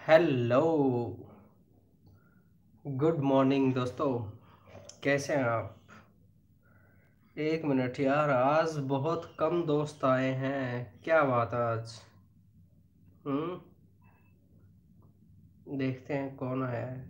Hello. Good morning दोस्तों। कैसे हैं आप? एक मिनट यार, आज बहुत कम दोस्त आए हैं, क्या बात है आज? हम्म। देखते हैं कौन आया है।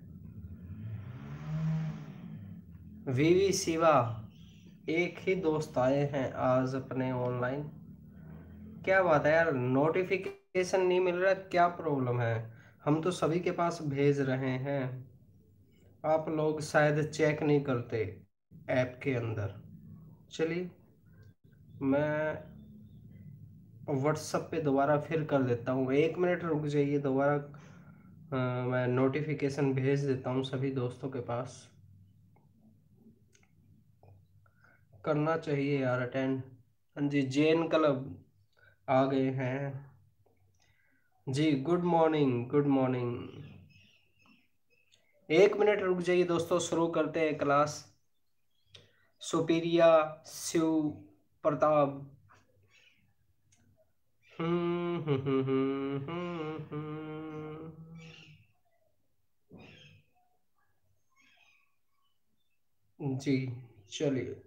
वीवी शिवा। एक ही दोस्त आए हैं आज अपने ऑनलाइन। क्या बात है यार, नोटिफिकेशन नहीं मिल रहा, क्या प्रॉब्लम है? हम तो सभी के पास भेज रहे हैं। आप लोग शायद चेक नहीं करते ऐप के अंदर। चलिए, मैं व्हाट्सएप पे दोबारा फिर कर देता हूँ। एक मिनट रुक जाइए, दोबारा मैं नोटिफिकेशन भेज देता हूँ सभी दोस्तों के पास। करना चाहिए यार अटेंड। हाँ जी, जैन क्लब आ गए हैं। जी गुड मॉर्निंग, गुड मॉर्निंग। एक मिनट रुक जाइए दोस्तों, शुरू करते हैं क्लास। सुपीरिया, शिव प्रताप। हम्म हम्म हम्म हम्म हम्म, हम्म। जी चलिए,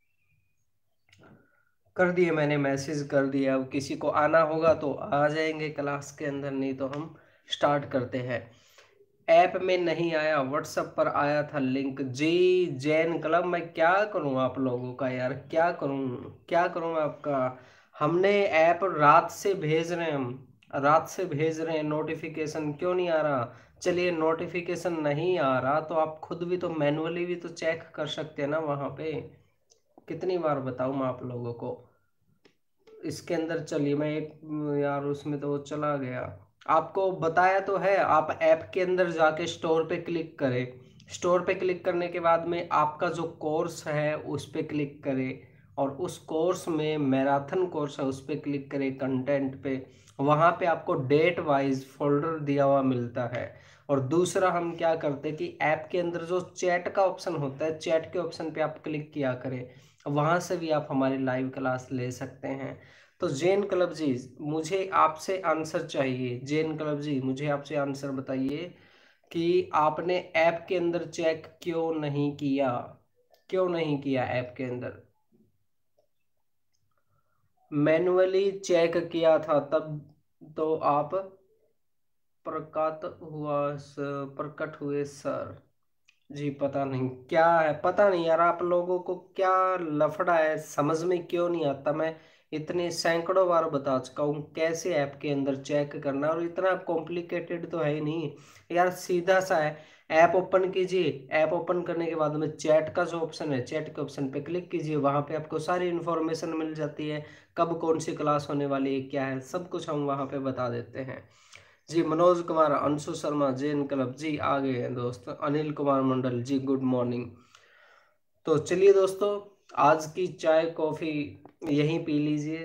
कर दिए, मैंने मैसेज कर दिया। अब किसी को आना होगा तो आ जाएंगे क्लास के अंदर, नहीं तो हम स्टार्ट करते हैं। ऐप में नहीं आया, व्हाट्सएप पर आया था लिंक। जी जैन क्लब, मैं क्या करूं आप लोगों का यार, क्या करूं? क्या करूं मैं आपका? हमने ऐप रात से भेज रहे हैं, हम रात से भेज रहे हैं, नोटिफिकेशन क्यों नहीं आ रहा? चलिए, नोटिफिकेशन नहीं आ रहा तो आप खुद भी तो मैनुअली भी तो चेक कर सकते हैं ना वहां पे। कितनी बार बताऊं मैं आप लोगों को? इसके अंदर चलिए, मैं एक, यार उसमें तो वो चला गया। आपको बताया तो है, आप ऐप के अंदर जाके स्टोर पे क्लिक करें। स्टोर पे क्लिक करने के बाद में आपका जो कोर्स है उस पे क्लिक करें, और उस कोर्स में मैराथन कोर्स है उस पे क्लिक करें, कंटेंट पे। वहाँ पे आपको डेट वाइज फोल्डर दिया हुआ मिलता है। और दूसरा हम क्या करते हैं कि ऐप के अंदर जो चैट का ऑप्शन होता है, चैट के ऑप्शन पे आप क्लिक किया करें। वहाँ से भी आप हमारी लाइव क्लास ले सकते हैं। तो जैन क्लब जी, मुझे आपसे आंसर चाहिए। जैन क्लब जी, मुझे आपसे आंसर बताइए कि आपने ऐप के अंदर चेक क्यों नहीं किया? क्यों नहीं किया ऐप के अंदर? मैनुअली चेक किया था तब तो आप प्रकट हुए सर। जी पता नहीं क्या है, पता नहीं यार, आप लोगों को क्या लफड़ा है, समझ में क्यों नहीं आता? मैं इतने सैकड़ों बार बता चुका हूँ कैसे ऐप के अंदर चेक करना, और इतना कॉम्प्लिकेटेड तो है ही नहीं यार, सीधा सा है। ऐप ओपन कीजिए, ऐप ओपन करने के बाद में चैट का जो ऑप्शन है, चैट के ऑप्शन पे क्लिक कीजिए। वहां पे आपको सारी इन्फॉर्मेशन मिल जाती है, कब कौन सी क्लास होने वाली है, क्या है, सब कुछ हम वहां पे बता देते हैं। जी मनोज कुमार, अंशु शर्मा, जैन क्लब जी आ गए हैं दोस्त। Anil Kumar Mandal ji good morning. तो चलिए दोस्तों, आज की चाय कॉफी यहीं पी लीजिए।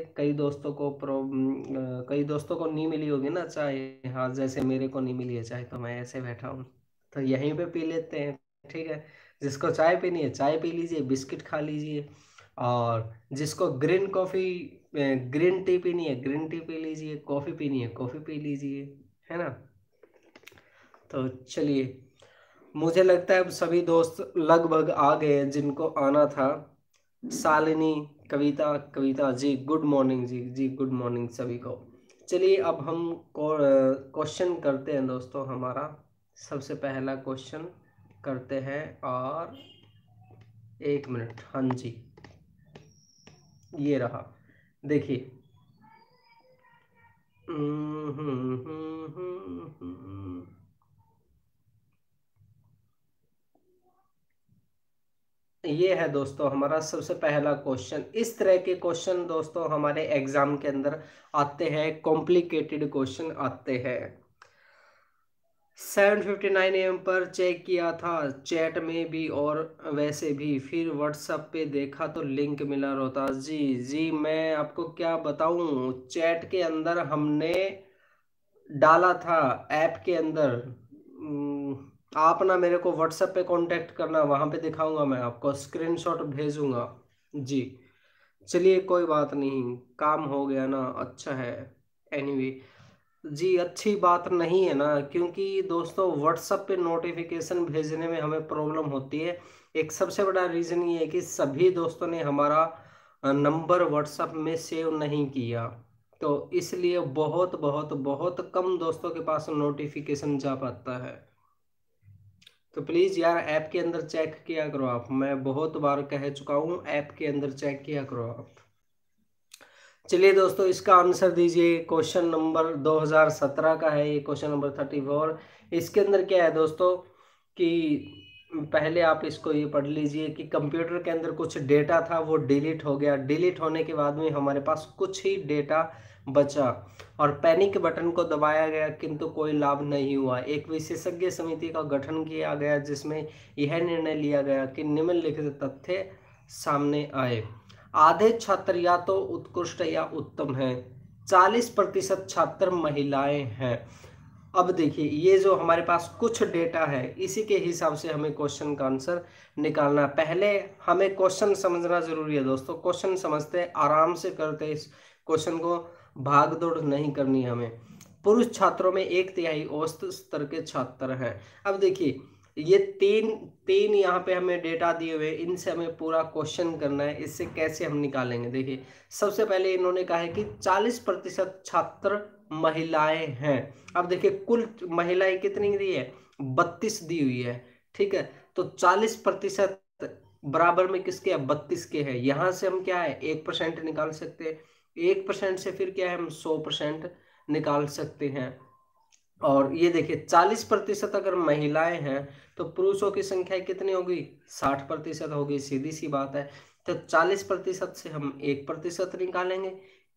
कई दोस्तों को नहीं मिली होगी ना चाय। हाँ, जैसे मेरे को नहीं मिली है चाय, तो मैं ऐसे बैठा हूँ, तो यहीं पे पी लेते हैं। ठीक है, जिसको चाय पीनी है चाय पी लीजिए, बिस्किट खा लीजिए। और जिसको ग्रीन टी पीनी है ग्रीन टी पी लीजिए, कॉफी पीनी है कॉफी पी लीजिए, है ना? तो चलिए, मुझे लगता है अब सभी दोस्त लगभग आ गए हैं जिनको आना था। शालिनी, कविता, कविता जी गुड मॉर्निंग, जी जी गुड मॉर्निंग सभी को। चलिए, अब हम क्वेश्चन करते हैं दोस्तों हमारा। सबसे पहला क्वेश्चन करते हैं, और एक मिनट, हाँ जी, ये रहा, देखिए। हम्म, हम्म, हम्म, हम्म, हम्म। ये है दोस्तों हमारा सबसे पहला क्वेश्चन। इस तरह के क्वेश्चन दोस्तों हमारे एग्जाम के अंदर आते हैं, कॉम्प्लिकेटेड क्वेश्चन आते हैं। 7:59 AM पर चेक किया था, चैट में भी और वैसे भी, फिर व्हाट्सएप पे देखा तो लिंक मिला रोहतास जी। जी मैं आपको क्या बताऊं, चैट के अंदर हमने डाला था, ऐप के अंदर। आप ना मेरे को व्हाट्सएप पे कांटेक्ट करना, वहां पे दिखाऊंगा, मैं आपको स्क्रीनशॉट भेजूंगा। जी चलिए, कोई बात नहीं, काम हो गया ना, अच्छा है। एनीवे, जी अच्छी बात नहीं है ना, क्योंकि दोस्तों व्हाट्सएप पे नोटिफिकेशन भेजने में हमें प्रॉब्लम होती है। एक सबसे बड़ा रीज़न ये है कि सभी दोस्तों ने हमारा नंबर व्हाट्सएप में सेव नहीं किया, तो इसलिए बहुत बहुत बहुत कम दोस्तों के पास नोटिफिकेशन जा पाता है। तो प्लीज़ यार ऐप के अंदर चेक किया करो आप, मैं बहुत बार कह चुका हूँ, ऐप के अंदर चेक किया करो आप। चलिए दोस्तों, इसका आंसर दीजिए। क्वेश्चन नंबर 2017 का है ये, क्वेश्चन नंबर 34। इसके अंदर क्या है दोस्तों कि पहले आप इसको ये पढ़ लीजिए कि कंप्यूटर के अंदर कुछ डेटा था वो डिलीट हो गया, डिलीट होने के बाद में हमारे पास कुछ ही डेटा बचा और पैनिक बटन को दबाया गया, किंतु कोई लाभ नहीं हुआ। एक विशेषज्ञ समिति का गठन किया गया जिसमें यह निर्णय लिया गया कि निम्नलिखित तथ्य सामने आए। आधे छात्र या तो उत्कृष्ट या उत्तम हैं, 40% छात्र महिलाएं हैं। अब देखिए ये जो हमारे पास कुछ डेटा है इसी के हिसाब से हमें क्वेश्चन का आंसर निकालना है। पहले हमें क्वेश्चन समझना जरूरी है दोस्तों, क्वेश्चन समझते आराम से करते इस क्वेश्चन को, भाग दौड़ नहीं करनी हमें। पुरुष छात्रों में 1/3 औसत स्तर के छात्र हैं। अब देखिए ये तीन तीन यहाँ पे हमें डेटा दिए हुए, इनसे हमें पूरा क्वेश्चन करना है। इससे कैसे हम निकालेंगे, देखिए सबसे पहले इन्होंने कहा है कि 40% छात्र महिलाएं हैं। अब देखिए कुल महिलाएं कितनी दी है, 32 दी हुई है, ठीक है। तो 40% बराबर में किसके है, 32 के है। यहां से हम क्या है 1% निकाल सकते हैं, 1% से फिर क्या है हम 100% निकाल सकते हैं। और ये देखिए 40% अगर महिलाएं हैं तो पुरुषों की संख्या कितनी होगी, 60% होगी, सीधी सी बात है। तो 40% से हम 1% निकालेंगे,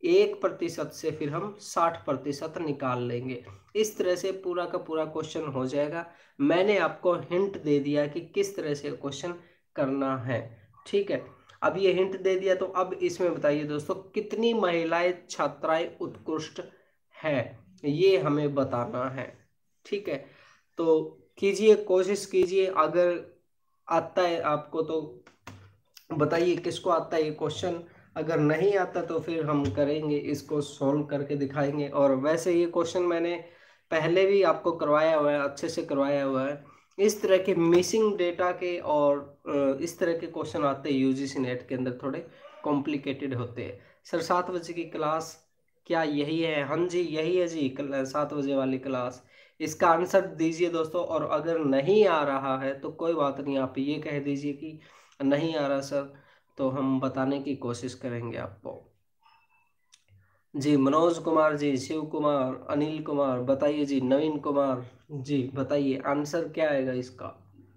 1% से फिर हम 60% निकाल लेंगे। इस तरह से पूरा का पूरा क्वेश्चन हो जाएगा। मैंने आपको हिंट दे दिया कि किस तरह से क्वेश्चन करना है, ठीक है। अब ये हिंट दे दिया तो अब इसमें बताइए दोस्तों कितनी महिलाएं छात्राएं उत्कृष्ट है, ये हमें बताना है, ठीक है। तो कीजिए, कोशिश कीजिए, अगर आता है आपको तो बताइए किसको आता है ये क्वेश्चन। अगर नहीं आता तो फिर हम करेंगे इसको सॉल्व करके दिखाएंगे। और वैसे ये क्वेश्चन मैंने पहले भी आपको करवाया हुआ है, अच्छे से करवाया हुआ है। इस तरह के मिसिंग डेटा के और इस तरह के क्वेश्चन आते हैं यूजीसी नेट के अंदर, थोड़े कॉम्प्लिकेटेड होते हैं। सर 7 बजे की क्लास क्या यही है, हाँ जी यही है जी, 7 बजे वाली क्लास। इसका आंसर दीजिए दोस्तों, और अगर नहीं आ रहा है तो कोई बात नहीं, आप ये कह दीजिए कि नहीं आ रहा सर, तो हम बताने की कोशिश करेंगे आपको। जी मनोज कुमार जी, शिव कुमार, अनिल कुमार बताइए जी, नवीन कुमार जी बताइए आंसर क्या आएगा इसका।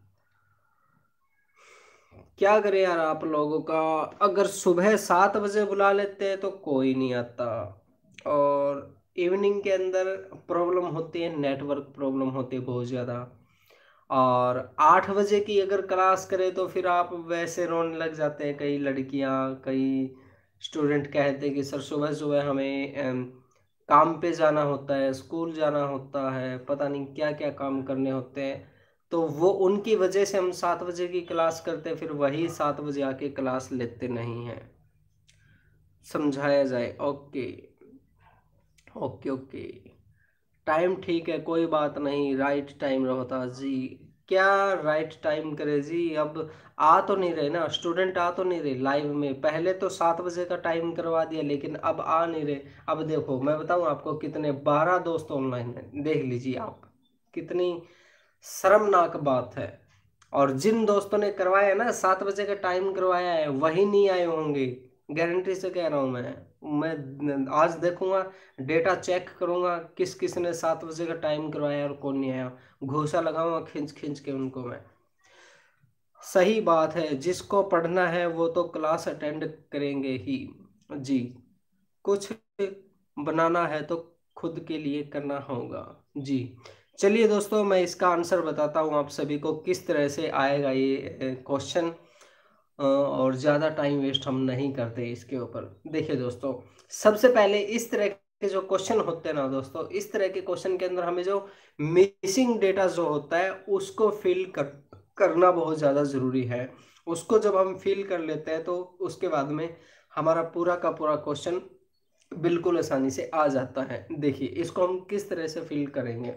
क्या करें यार आप लोगों का, अगर सुबह 7 बजे बुला लेते हैं तो कोई नहीं आता, और इवनिंग के अंदर प्रॉब्लम होती है, नेटवर्क प्रॉब्लम होती है बहुत ज़्यादा। और 8 बजे की अगर क्लास करें तो फिर आप वैसे रोने लग जाते हैं, कई लड़कियां कई स्टूडेंट कहते हैं कि सर सुबह सुबह हमें काम पे जाना होता है, स्कूल जाना होता है, पता नहीं क्या क्या काम करने होते हैं। तो वो उनकी वजह से हम 7 बजे की क्लास करते हैं, फिर वही 7 बजे आके क्लास लेते नहीं हैं। समझाया जाए, ओके ओके ओके, टाइम ठीक है कोई बात नहीं, राइट टाइम रोहतास जी। क्या राइट टाइम करे जी, अब आ तो नहीं रहे ना स्टूडेंट, आ तो नहीं रहे लाइव में। पहले तो 7 बजे का टाइम करवा दिया लेकिन अब आ नहीं रहे। अब देखो मैं बताऊं आपको कितने, 12 दोस्त ऑनलाइन है, देख लीजिए आप, कितनी शर्मनाक बात है। और जिन दोस्तों ने करवाया ना 7 बजे का टाइम करवाया है वही नहीं आए होंगे, गारंटी से कह रहा हूँ मैं आज देखूंगा, डेटा चेक करूंगा किस किस ने 7 बजे का टाइम करवाया और कौन नहीं आया, घूसा लगाऊंगा खींच खींच के उनको मैं। सही बात है, जिसको पढ़ना है वो तो क्लास अटेंड करेंगे ही जी। कुछ बनाना है तो खुद के लिए करना होगा जी। चलिए दोस्तों, मैं इसका आंसर बताता हूँ आप सभी को किस तरह से आएगा ये क्वेश्चन, और ज़्यादा टाइम वेस्ट हम नहीं करते इसके ऊपर। देखिए दोस्तों, सबसे पहले इस तरह के जो क्वेश्चन होते हैं ना दोस्तों, इस तरह के क्वेश्चन के अंदर हमें जो मिसिंग डेटा जो होता है उसको फिल करना बहुत ज़्यादा ज़रूरी है। उसको जब हम फिल कर लेते हैं तो उसके बाद में हमारा पूरा का पूरा क्वेश्चन बिल्कुल आसानी से आ जाता है। देखिए इसको हम किस तरह से फिल करेंगे।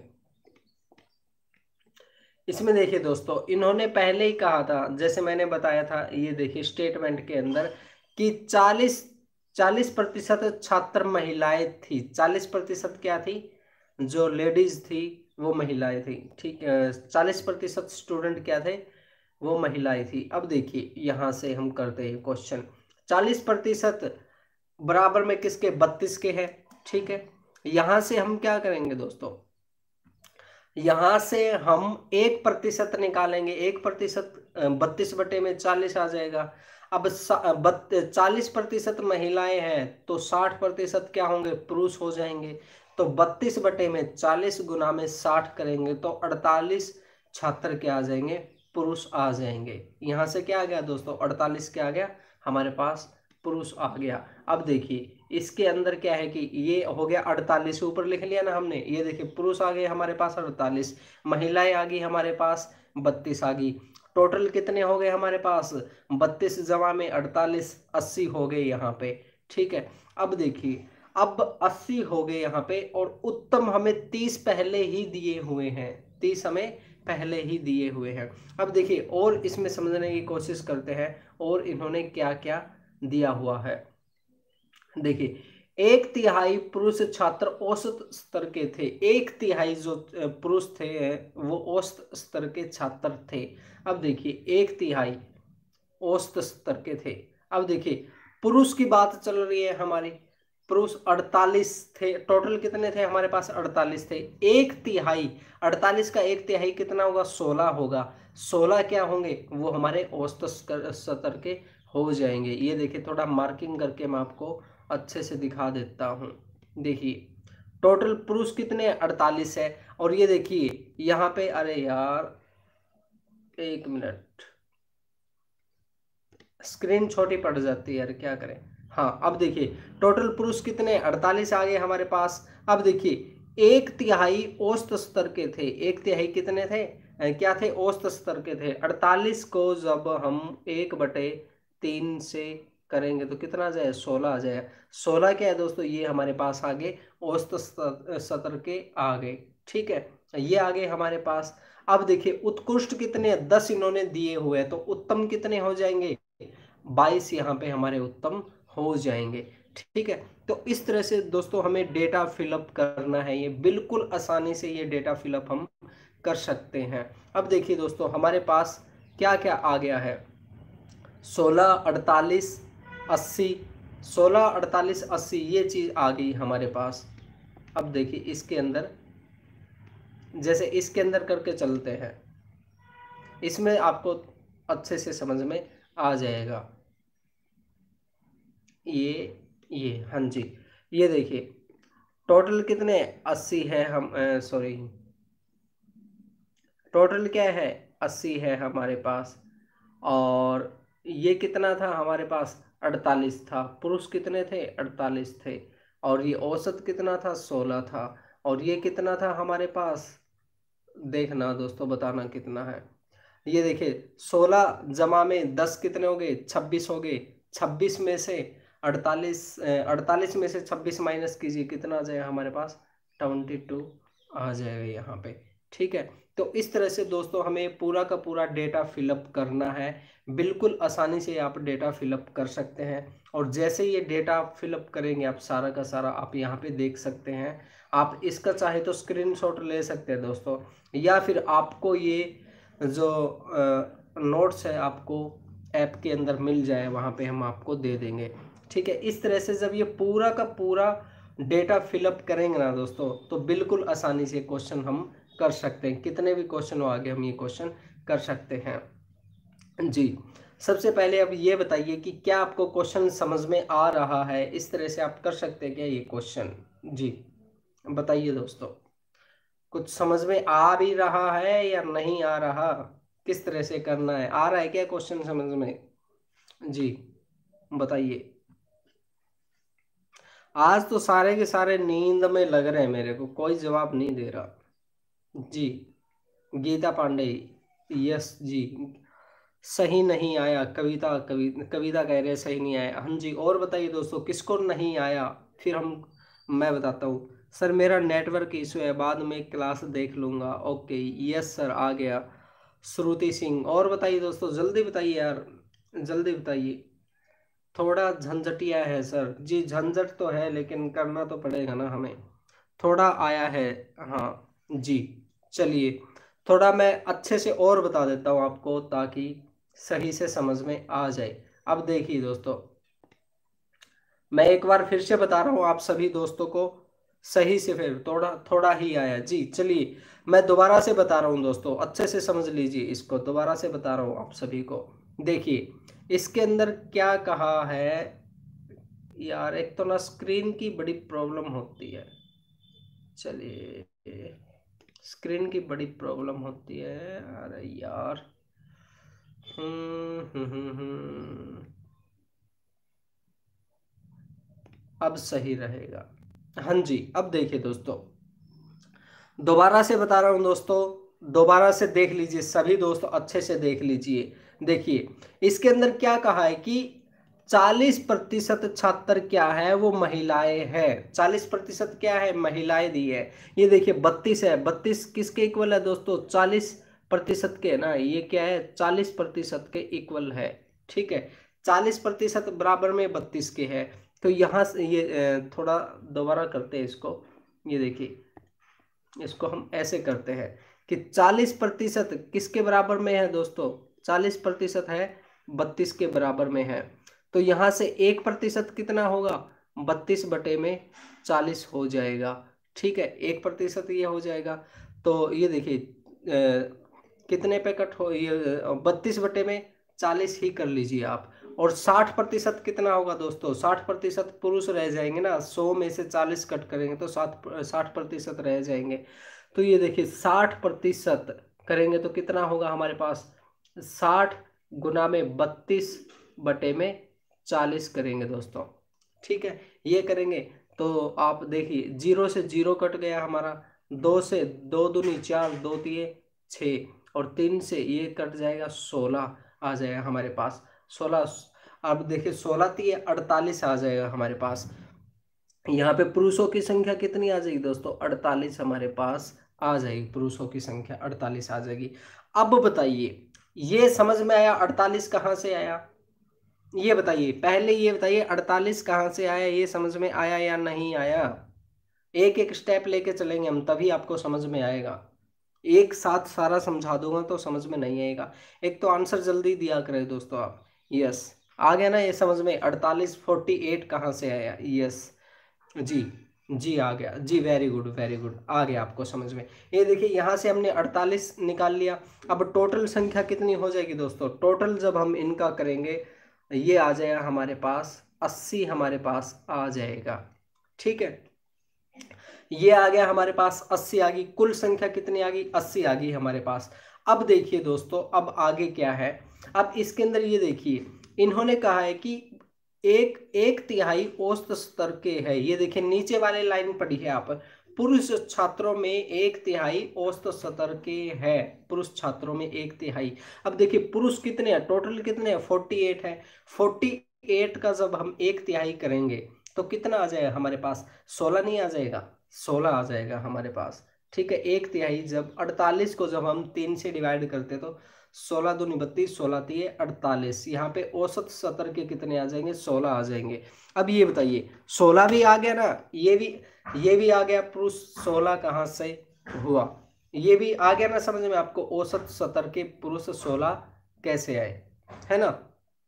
इसमें देखिए दोस्तों, इन्होंने पहले ही कहा था, जैसे मैंने बताया था, ये देखिए स्टेटमेंट के अंदर कि 40% छात्र महिलाएं थी। 40% क्या थी, जो लेडीज थी वो महिलाएं थी। ठीक है, 40% स्टूडेंट क्या थे, वो महिलाएं थी। अब देखिए यहां से हम करते हैं क्वेश्चन। 40% बराबर में किसके, 32 के है। ठीक है, यहां से हम क्या करेंगे दोस्तों, यहां से हम 1% निकालेंगे। 1% 32/40 आ जाएगा। अब 40% महिलाएं हैं तो 60% क्या होंगे, पुरुष हो जाएंगे। तो 32/40 गुना में 60 करेंगे तो 48 छात्र क्या आ जाएंगे, पुरुष आ जाएंगे। यहां से क्या आ गया दोस्तों, 48 क्या आ गया हमारे पास, पुरुष आ गया। अब देखिए इसके अंदर क्या है कि ये हो गया 48, ऊपर लिख लिया ना हमने। ये देखिए पुरुष आ गए हमारे पास 48, महिलाएं आ गई हमारे पास 32 आ गई। टोटल कितने हो गए हमारे पास, 32 जमा में 48, 80 हो गए यहाँ पे। ठीक है, अब देखिए अब 80 हो गए यहाँ पे, और उत्तम हमें 30 पहले ही दिए हुए हैं। 30 हमें पहले ही दिए हुए हैं। अब देखिए और इसमें समझने की कोशिश करते हैं, और इन्होंने क्या क्या दिया हुआ है। देखिए 1/3 पुरुष छात्र औसत स्तर के थे। 1/3 जो पुरुष थे वो औसत स्तर के छात्र थे। अब देखिए 1/3 औसत स्तर के थे। अब देखिए पुरुष की बात चल रही है हमारी, पुरुष 48 थे। टोटल कितने थे हमारे पास, 48 थे। 1/3, 48 का 1/3 कितना होगा, 16 होगा। 16 क्या होंगे, वो हमारे औसत स्तर के हो जाएंगे। ये देखिए थोड़ा मार्किंग करके मैं आपको अच्छे से दिखा देता हूँ। देखिए टोटल पुरुष कितने, 48 है। और ये देखिए यहाँ पे, अरे यार 1 मिनट, स्क्रीन छोटी पड़ जाती है यार, क्या करें। हाँ अब देखिए टोटल पुरुष कितने, 48 आ गए हमारे पास। अब देखिए 1/3 औसत स्तर के थे। 1/3 कितने थे, क्या थे, औसत स्तर के थे। 48 को जब हम 1/3 से करेंगे तो कितना आ जाए, 16 आ जाए। 16 क्या है दोस्तों, ये हमारे पास आ गए औसत स्तर के आ गए। ठीक है, ये आ गए हमारे पास। अब देखिए उत्कृष्ट कितने, 10 इन्होंने दिए हुए हैं, तो उत्तम कितने हो जाएंगे, 22 यहाँ पे हमारे उत्तम हो जाएंगे। ठीक है, तो इस तरह से दोस्तों हमें डेटा फिलअप करना है। ये बिल्कुल आसानी से ये डेटा फिलअप हम कर सकते हैं। अब देखिए दोस्तों हमारे पास क्या क्या आ गया है, 16, 48, 80, 16, 48, 80 ये चीज़ आ गई हमारे पास। अब देखिए इसके अंदर, जैसे इसके अंदर करके चलते हैं, इसमें आपको अच्छे से समझ में आ जाएगा। ये हाँ जी, ये देखिए टोटल कितने, 80 है, हम सॉरी, टोटल क्या है, 80 है हमारे पास। और ये कितना था हमारे पास, 48 था। पुरुष कितने थे, 48 थे। और ये औसत कितना था, 16 था। और ये कितना था हमारे पास, देखना दोस्तों बताना कितना है। ये देखिए 16 जमा में 10 कितने हो गए, 26 हो गए। 26 में से 48 में से 26 माइनस कीजिए, कितना आ जाएगा हमारे पास, 22 आ जाएगा यहाँ पे। ठीक है, तो इस तरह से दोस्तों हमें पूरा का पूरा डेटा फिलअप करना है। बिल्कुल आसानी से आप डेटा फिलअप कर सकते हैं। और जैसे ये डेटा फिलअप करेंगे आप, सारा का सारा आप यहाँ पे देख सकते हैं। आप इसका चाहे तो स्क्रीनशॉट ले सकते हैं दोस्तों, या फिर आपको ये जो नोट्स है आपको ऐप के अंदर मिल जाए, वहाँ पे हम आपको दे देंगे। ठीक है, इस तरह से जब ये पूरा का पूरा डेटा फिलअप करेंगे ना दोस्तों, तो बिल्कुल आसानी से क्वेश्चन हम कर सकते हैं। कितने भी क्वेश्चन हो आगे हम ये क्वेश्चन कर सकते हैं जी। सबसे पहले अब ये बताइए कि क्या आपको क्वेश्चन समझ में आ रहा है, इस तरह से आप कर सकते हैं क्या ये क्वेश्चन जी, बताइए दोस्तों। कुछ समझ में आ भी रहा है या नहीं आ रहा, किस तरह से करना है, आ रहा है क्या क्वेश्चन समझ में जी, बताइए। आज तो सारे के सारे नींद में लग रहे हैं, मेरे को कोई जवाब नहीं दे रहा जी। गीता पांडे, यस जी, सही नहीं आया। कविता कविता कह रहे हैं सही नहीं आया। हाँ जी, और बताइए दोस्तों किसको नहीं आया, फिर मैं बताता हूँ। सर मेरा नेटवर्क इशू है, बाद में क्लास देख लूँगा। ओके, यस सर, आ गया। श्रुति सिंह, और बताइए दोस्तों, जल्दी बताइए यार, जल्दी बताइए। थोड़ा झंझटिया है सर जी, झंझट तो है लेकिन करना तो पड़ेगा ना हमें। थोड़ा आया है, हाँ जी। चलिए, थोड़ा मैं अच्छे से और बता देता हूँ आपको ताकि सही से समझ में आ जाए। अब देखिए दोस्तों, मैं एक बार फिर से बता रहा हूँ आप सभी दोस्तों को सही से, फिर थोड़ा थोड़ा ही आया जी। चलिए, मैं दोबारा से बता रहा हूँ दोस्तों, अच्छे से समझ लीजिए इसको, दोबारा से बता रहा हूँ आप सभी को। देखिए, इसके अंदर क्या कहा है यार, एक तो ना स्क्रीन की बड़ी प्रॉब्लम होती है। चलिए, स्क्रीन की बड़ी प्रॉब्लम होती है, अरे यार। अब सही रहेगा। हाँ जी, अब देखिए दोस्तों, दोबारा से बता रहा हूँ दोस्तों, दोबारा से देख लीजिए सभी दोस्तों, अच्छे से देख लीजिए। देखिए, इसके अंदर क्या कहा है कि 40% छात्र क्या है, वो महिलाएं हैं। 40% क्या है, महिलाएं दी है। ये देखिए 32 है, 32 किसके इक्वल है दोस्तों, 40% के ना, ये क्या है 40% के इक्वल है। ठीक है, 40% बराबर में 32 के है। तो यहाँ से ये थोड़ा दोबारा करते हैं इसको। ये देखिए, इसको हम ऐसे करते हैं कि 40% किसके बराबर में है दोस्तों, 40% है 32 के बराबर में है। तो यहाँ से 1% कितना होगा, 32/40 हो जाएगा। ठीक है, 1% ये हो जाएगा। तो ये देखिए कितने पे कट हो, ये 32/40 ही कर लीजिए आप। और 60% कितना होगा दोस्तों, 60% पुरुष रह जाएंगे ना, 100 में से 40 कट करेंगे तो 60% रह जाएंगे। तो ये देखिए 60% करेंगे तो कितना होगा हमारे पास, 60 गुना में 32/40 करेंगे दोस्तों। ठीक है, ये करेंगे तो आप देखिए, 0 से 0 कट गया हमारा, 2 से 2 दूनी 4, 2 तिये 6, और 3 से ये कट जाएगा 16 आ जाएगा हमारे पास, 16। अब देखिए 16 तिये 48 आ जाएगा हमारे पास। यहाँ पे पुरुषों की संख्या कितनी आ जाएगी दोस्तों, 48 हमारे पास आ जाएगी, पुरुषों की संख्या 48 आ जाएगी। अब बताइए, ये समझ में आया 48 कहाँ से आया, ये बताइए, पहले ये बताइए 48 कहाँ से आया, ये समझ में आया या नहीं आया। एक एक स्टेप लेके चलेंगे हम, तभी आपको समझ में आएगा। एक साथ सारा समझा दूंगा तो समझ में नहीं आएगा। एक तो आंसर जल्दी दिया करें दोस्तों आप। यस, आ गया ना ये समझ में, 48 कहाँ से आया, यस जी, जी आ गया जी, वेरी गुड वेरी गुड, आ गया आपको समझ में। ये देखिए, यहाँ से हमने 48 निकाल लिया। अब टोटल संख्या कितनी हो जाएगी दोस्तों, टोटल जब हम इनका करेंगे, ये आ जाएगा हमारे पास 80 हमारे पास आ जाएगा। ठीक है, ये आ गया हमारे पास 80 आ गई, कुल संख्या कितनी आ गई, 80 आ गई हमारे पास। अब देखिए दोस्तों, अब आगे क्या है, अब इसके अंदर ये देखिए, इन्होंने कहा है कि एक एक तिहाई औसत स्तर के है। ये देखिए नीचे वाले लाइन पढ़ी है आप, पुरुष छात्रों में एक तिहाई औसत स्तर के है, पुरुष छात्रों में एक तिहाई। अब देखिए पुरुष कितने हैं, टोटल कितने हैं, 48 है। 48 का जब हम एक तिहाई करेंगे तो कितना आ जाएगा हमारे पास, 16 नहीं आ जाएगा, 16 आ जाएगा हमारे पास। ठीक है, एक तिहाई जब 48 को जब हम 3 से डिवाइड करते तो 16 दूनी 32, 16 तिये 48, यहाँ पे औसत स्तर के कितने आ जाएंगे, 16 आ जाएंगे। अब ये बताइए, 16 भी आ गया ना, ये भी आ गया, पुरुष 16 कहाँ से हुआ, ये भी आ गया ना समझ में आपको, औसत स्तर के पुरुष 16 कैसे आए, है ना।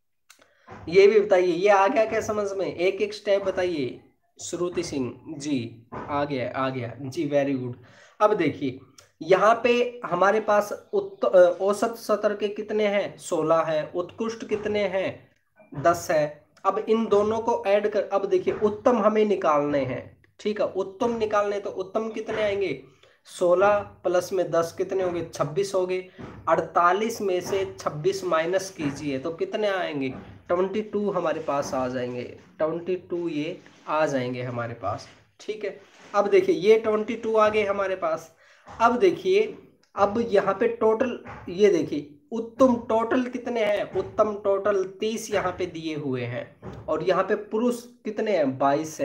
ये भी बताइए, ये आ गया क्या समझ में, एक एक स्टेप बताइए। श्रुति सिंह जी, आ गया आ गया जी, वेरी गुड। अब देखिए, यहाँ पे हमारे पास औसत स्तर के कितने हैं, 16 है, उत्कृष्ट कितने हैं, 10 है। अब इन दोनों को ऐड कर, अब देखिए उत्तम हमें निकालने हैं। ठीक है, उत्तम निकालने, तो उत्तम कितने आएंगे, 16 प्लस में 10 कितने होंगे, 26 हो गए। 48 में से 26 माइनस कीजिए तो कितने आएंगे, 22 हमारे पास आ जाएंगे, 22 ये आ जाएंगे हमारे पास। ठीक है, अब देखिए ये 22 आ गए हमारे पास। अब देखिए, अब यहाँ पे टोटल, ये देखिए उत्तम टोटल कितने हैं, उत्तम टोटल 30 यहाँ पे दिए हुए हैं, और यहाँ पे पुरुष कितने हैं, 22 है,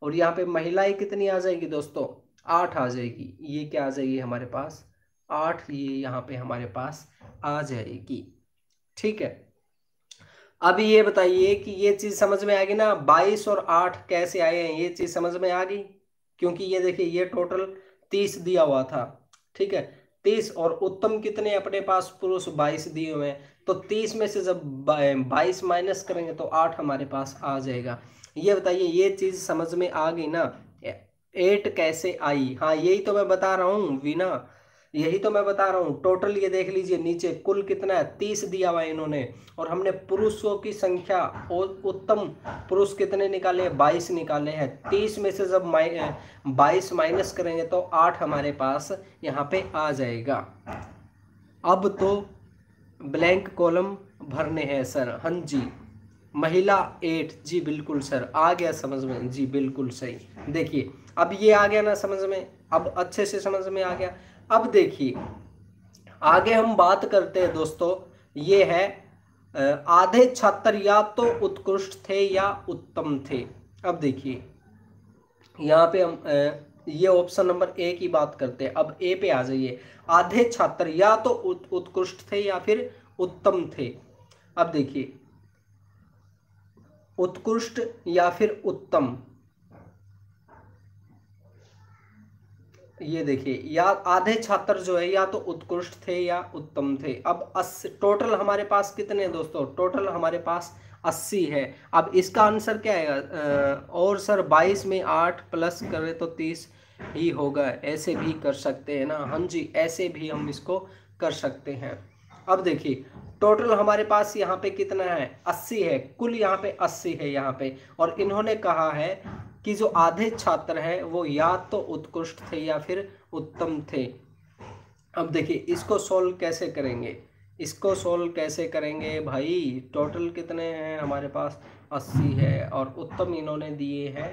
और यहाँ पे महिलाएं कितनी आ जाएगी दोस्तों, 8 आ जाएगी। ये क्या आ जाएगी हमारे पास, 8, ये यहाँ पे हमारे पास आ जाएगी। ठीक है, अब ये बताइए कि ये चीज समझ में आ गई ना, 22 और 8 कैसे आए हैं, ये चीज समझ में आ गई। क्योंकि ये देखिए ये टोटल 30 दिया हुआ था, ठीक है, 30 और उत्तम कितने अपने पास, पुरुष 22 दिए हुए हैं। तो 30 में से जब 22 माइनस करेंगे तो 8 हमारे पास आ जाएगा। ये बताइए ये चीज समझ में आ गई ना, 8 कैसे आई। हाँ यही तो मैं बता रहा हूँ वीना, यही तो मैं बता रहा हूँ। टोटल ये देख लीजिए नीचे कुल कितना है, 30 दिया हुआ है इन्होंने, और हमने पुरुषों की संख्या और उत्तम पुरुष कितने निकाले, 22 निकाले हैं। 30 में से जब 22 माइनस करेंगे तो 8 हमारे पास यहाँ पे आ जाएगा। अब तो ब्लैंक कॉलम भरने हैं सर। हाँ जी, महिला 8, जी बिल्कुल सर, आ गया समझ में, जी बिल्कुल सही। देखिए अब ये आ गया ना समझ में, अब अच्छे से समझ में आ गया। अब देखिए आगे हम बात करते हैं दोस्तों, ये है आधे छात्र या तो उत्कृष्ट थे या उत्तम थे। अब देखिए यहाँ पे हम ये ऑप्शन नंबर ए की बात करते हैं। अब ए पे आ जाइए, आधे छात्र या तो उत्कृष्ट थे या फिर उत्तम थे। अब देखिए उत्कृष्ट या फिर उत्तम, ये देखिए या आधे छात्र जो है या तो उत्कृष्ट थे या उत्तम थे। अब 80 टोटल हमारे पास कितने हैं दोस्तों, टोटल हमारे पास 80 है। अब इसका आंसर क्या आएगा, और सर 22 में 8 प्लस करें तो 30 ही होगा, ऐसे भी कर सकते हैं ना। हाँ जी, ऐसे भी हम इसको कर सकते हैं। अब देखिए टोटल हमारे पास यहाँ पे कितना है, 80 है, कुल यहाँ पे 80 है यहाँ पे, और इन्होंने कहा है कि जो आधे छात्र हैं वो या तो उत्कृष्ट थे या फिर उत्तम थे। अब देखिए इसको सोल्व कैसे करेंगे, इसको सोल्व कैसे करेंगे भाई, टोटल कितने हैं हमारे पास, 80 है, और उत्तम इन्होंने दिए हैं,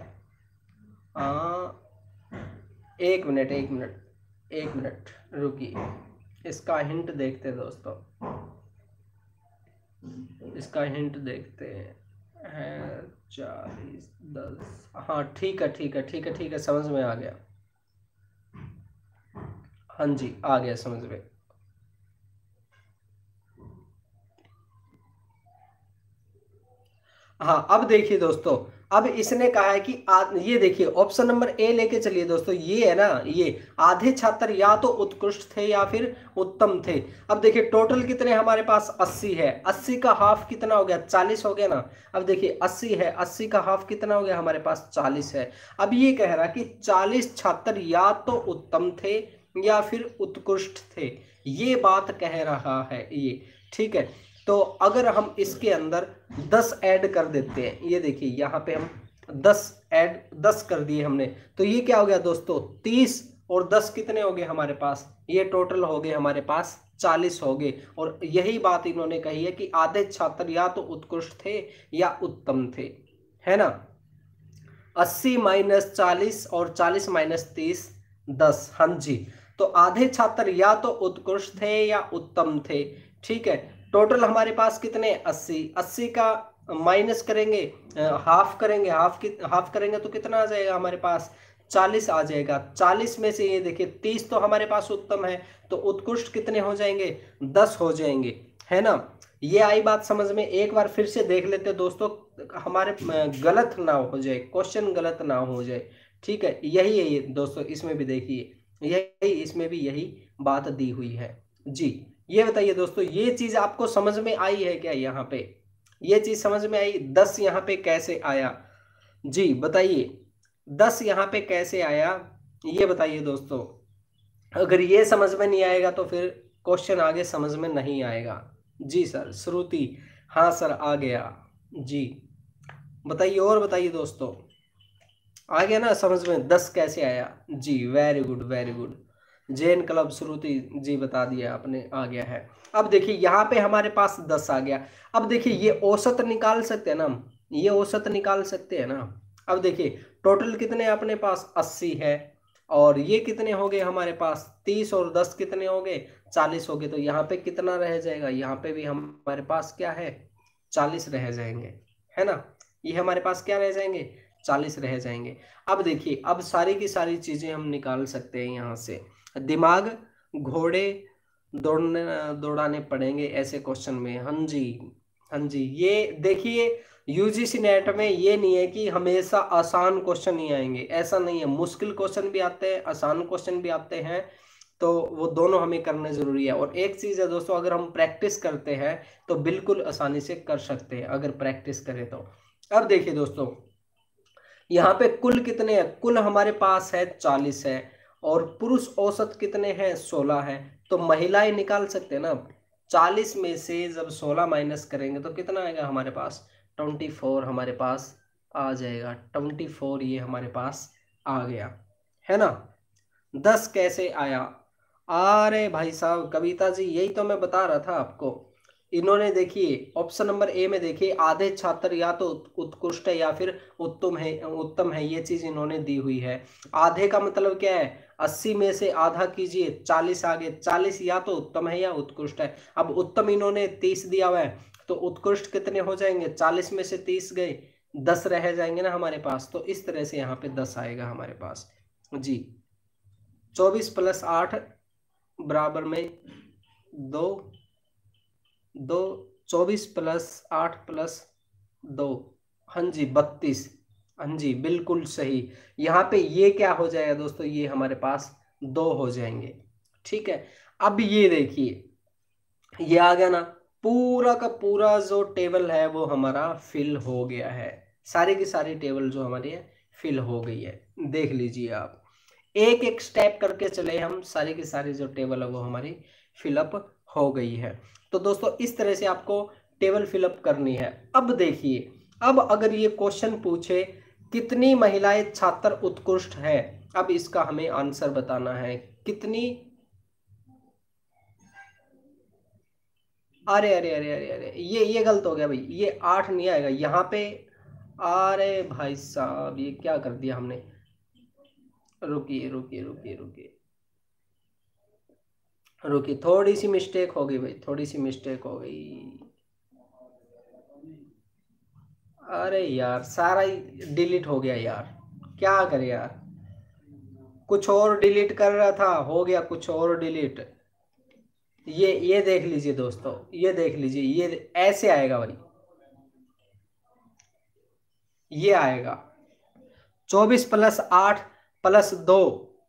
एक मिनट एक मिनट एक मिनट रुकिए, इसका हिंट देखते हैं दोस्तों, इसका हिंट देखते हैं 40 10, हाँ ठीक है ठीक है ठीक है ठीक है, समझ में आ गया। हाँ जी आ गया समझ में। हाँ अब देखिए दोस्तों, अब इसने कहा है कि ये देखिए ऑप्शन नंबर ए लेके चलिए दोस्तों, ये है ना, ये आधे छात्र या तो उत्कृष्ट थे या फिर उत्तम थे। अब देखिए टोटल कितने हमारे पास 80 है, 80 का हाफ कितना हो गया, 40 हो गया ना। अब देखिए 80 है, 80 का हाफ कितना हो गया हमारे पास, 40 है। अब ये कह रहा कि 40 छात्र या तो उत्तम थे या फिर उत्कृष्ट थे, ये बात कह रहा है ये, ठीक है। तो अगर हम इसके अंदर 10 ऐड कर देते हैं, ये देखिए यहाँ पे हम 10 कर दिए हमने, तो ये क्या हो गया दोस्तों, 30 और 10 कितने हो गए हमारे पास, ये टोटल हो गए हमारे पास 40 हो गए। और यही बात इन्होंने कही है कि आधे छात्र या तो उत्कृष्ट थे या उत्तम थे, है ना। 80 माइनस 40 और 40 माइनस 30 10, हाँ जी। तो आधे छात्र या तो उत्कृष्ट थे या उत्तम थे, ठीक है। टोटल हमारे पास कितने, 80, 80 का माइनस करेंगे, हाफ करेंगे, हाफ करेंगे तो कितना आ जाएगा हमारे पास, 40 आ जाएगा। 40 में से ये देखिए 30 तो हमारे पास उत्तम है, तो उत्कृष्ट कितने हो जाएंगे, 10 हो जाएंगे, है ना। ये आई बात समझ में। एक बार फिर से देख लेते दोस्तों, हमारे गलत ना हो जाए, क्वेश्चन गलत ना हो जाए, ठीक है। यही है ये दोस्तों, इसमें भी देखिए यही, इसमें भी यही बात दी हुई है जी। ये बताइए दोस्तों, ये चीज आपको समझ में आई है क्या, यहाँ पे ये चीज समझ में आई, 10 यहाँ पे कैसे आया, जी बताइए 10 यहाँ पे कैसे आया, ये बताइए दोस्तों। अगर ये समझ में नहीं आएगा तो फिर क्वेश्चन आगे समझ में नहीं आएगा। जी सर श्रुति, हाँ सर आ गया जी, बताइए और बताइए दोस्तों, आ गया ना समझ में, 10 कैसे आया, जी very good very good. Jain club Shruti ji बता दिया आपने, आ गया है। अब देखिए यहाँ पे हमारे पास 10 आ गया। अब देखिए ये औसत निकाल सकते हैं ना हम, ये औसत निकाल सकते हैं ना। अब देखिए टोटल कितने अपने पास 80 है, और ये कितने हो गए हमारे पास 30 और 10 कितने हो गए 40 हो गए। तो यहाँ पे कितना रह जाएगा, यहाँ पे भी हमारे पास क्या है 40 रह जाएंगे, है ना। ये हमारे पास क्या रह जाएंगे 40 रह जाएंगे। अब देखिए, अब सारी की सारी चीजें हम निकाल सकते हैं यहाँ से। दिमाग घोड़े दौड़ाने पड़ेंगे ऐसे क्वेश्चन में। हाँ जी, हाँ जी। ये देखिए, यूजीसी नेट में ये नहीं है कि हमेशा आसान क्वेश्चन ही आएंगे, ऐसा नहीं है। मुश्किल क्वेश्चन भी आते हैं, आसान क्वेश्चन भी आते हैं, तो वो दोनों हमें करने जरूरी है। और एक चीज है दोस्तों, अगर हम प्रैक्टिस करते हैं तो बिल्कुल आसानी से कर सकते हैं, अगर प्रैक्टिस करें तो। अब देखिए दोस्तों, यहाँ पे कुल कितने हैं? कुल हमारे पास है 40 है, और पुरुष औसत कितने हैं? 16 है। तो महिलाएं निकाल सकते हैं ना। 40 में से जब 16 माइनस करेंगे तो कितना आएगा हमारे पास? 24 हमारे पास आ जाएगा। 24 ये हमारे पास आ गया, है ना। 10 कैसे आया? अरे भाई साहब, कविता जी, यही तो मैं बता रहा था आपको। इन्होंने देखिए ऑप्शन नंबर ए में देखिए, आधे छात्र या तो उत्कृष्ट है या फिर उत्तम है, ये चीज इन्होंने दी हुई है। आधे का मतलब क्या है? 80 में से आधा कीजिए, 40 आ गए। 40 या तो उत्तम है या उत्कृष्ट है। अब उत्तम इन्होंने 30 दिया हुआ है, तो उत्कृष्ट कितने हो जाएंगे? 40 में से 30 गए, 10 रह जाएंगे ना हमारे पास। तो इस तरह से यहाँ पे 10 आएगा हमारे पास जी। 24 + 8 बराबर में 2, 2। 24 + 8 + 2, हाँ जी 32। हाँ जी, बिल्कुल सही। यहाँ पे ये क्या हो जाएगा दोस्तों? ये हमारे पास 2 हो जाएंगे। ठीक है। अब ये देखिए, ये आ गया ना, पूरा का पूरा जो टेबल है वो हमारा फिल हो गया है। सारी की सारी टेबल जो हमारी है फिल हो गई है। देख लीजिए आप, एक एक स्टेप करके चले हम, सारी की सारी जो टेबल है वो हमारी फिलअप हो गई है। तो दोस्तों इस तरह से आपको टेबल फिलअप करनी है। अब देखिए, अब अगर ये क्वेश्चन पूछे कितनी महिलाएं छात्र उत्कृष्ट है, अब इसका हमें आंसर बताना है। कितनी? अरे अरे अरे अरे अरे, ये गलत हो गया भाई, ये 8 नहीं आएगा यहाँ पे। अरे भाई साहब, ये क्या कर दिया हमने। रुकिए रुकिए रुकिए रुकिए रुकिए, थोड़ी सी मिस्टेक हो गई भाई, थोड़ी सी मिस्टेक हो गई। अरे यार, सारा ही डिलीट हो गया यार, क्या करे यार। कुछ और डिलीट कर रहा था, हो गया कुछ और डिलीट। ये देख लीजिए दोस्तों, ये देख लीजिए, ये ऐसे आएगा भाई, ये आएगा 24 + 8 + 2।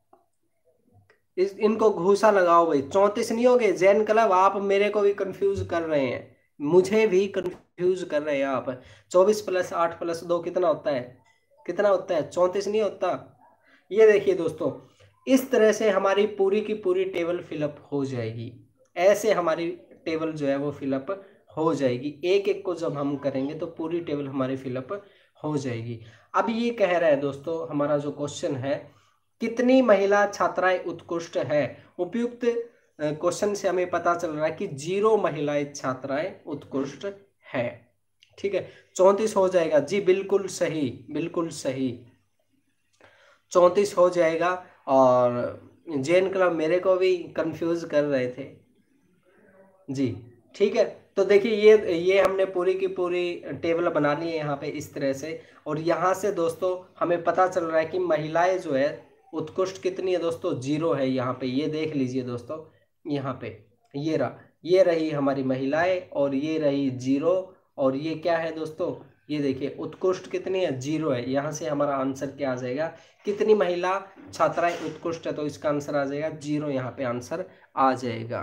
इनको घूसा लगाओ भाई। 34 नहीं हो गए? जैन क्लब, आप मेरे को भी कंफ्यूज कर रहे हैं, मुझे भी कंफ्यूज कर रहे हैं आप। 24 + 8 + 2 कितना होता है? कितना होता है? 34 नहीं होता? ये देखिए दोस्तों, इस तरह से हमारी पूरी की पूरी टेबल फिलअप हो जाएगी। ऐसे हमारी टेबल जो है वो फिलअप हो जाएगी। एक एक को जब हम करेंगे तो पूरी टेबल हमारी फिलअप हो जाएगी। अब ये कह रहा है दोस्तों, हमारा जो क्वेश्चन है, कितनी महिला छात्राएं उत्कृष्ट है? उपयुक्त क्वेश्चन से हमें पता चल रहा है कि 0 महिलाएं छात्राएं उत्कृष्ट है। ठीक है, 34 हो जाएगा जी, बिल्कुल सही, बिल्कुल सही। 34 हो जाएगा। और जैन क्लब मेरे को भी कंफ्यूज कर रहे थे जी। ठीक है, तो देखिए, ये हमने पूरी की पूरी टेबल बना ली है यहाँ पे इस तरह से। और यहाँ से दोस्तों हमें पता चल रहा है कि महिलाएं जो है उत्कृष्ट कितनी है दोस्तों? 0 है यहाँ पे। ये देख लीजिए दोस्तों, यहाँ पे ये रहा, ये रही हमारी महिलाएं, और ये रही 0। और ये क्या है दोस्तों? ये देखिए, उत्कृष्ट कितनी है? 0 है। यहाँ से हमारा आंसर क्या आ जाएगा? कितनी महिला छात्राएं उत्कृष्ट है, तो इसका आंसर आ जाएगा 0। यहाँ पे आंसर आ जाएगा।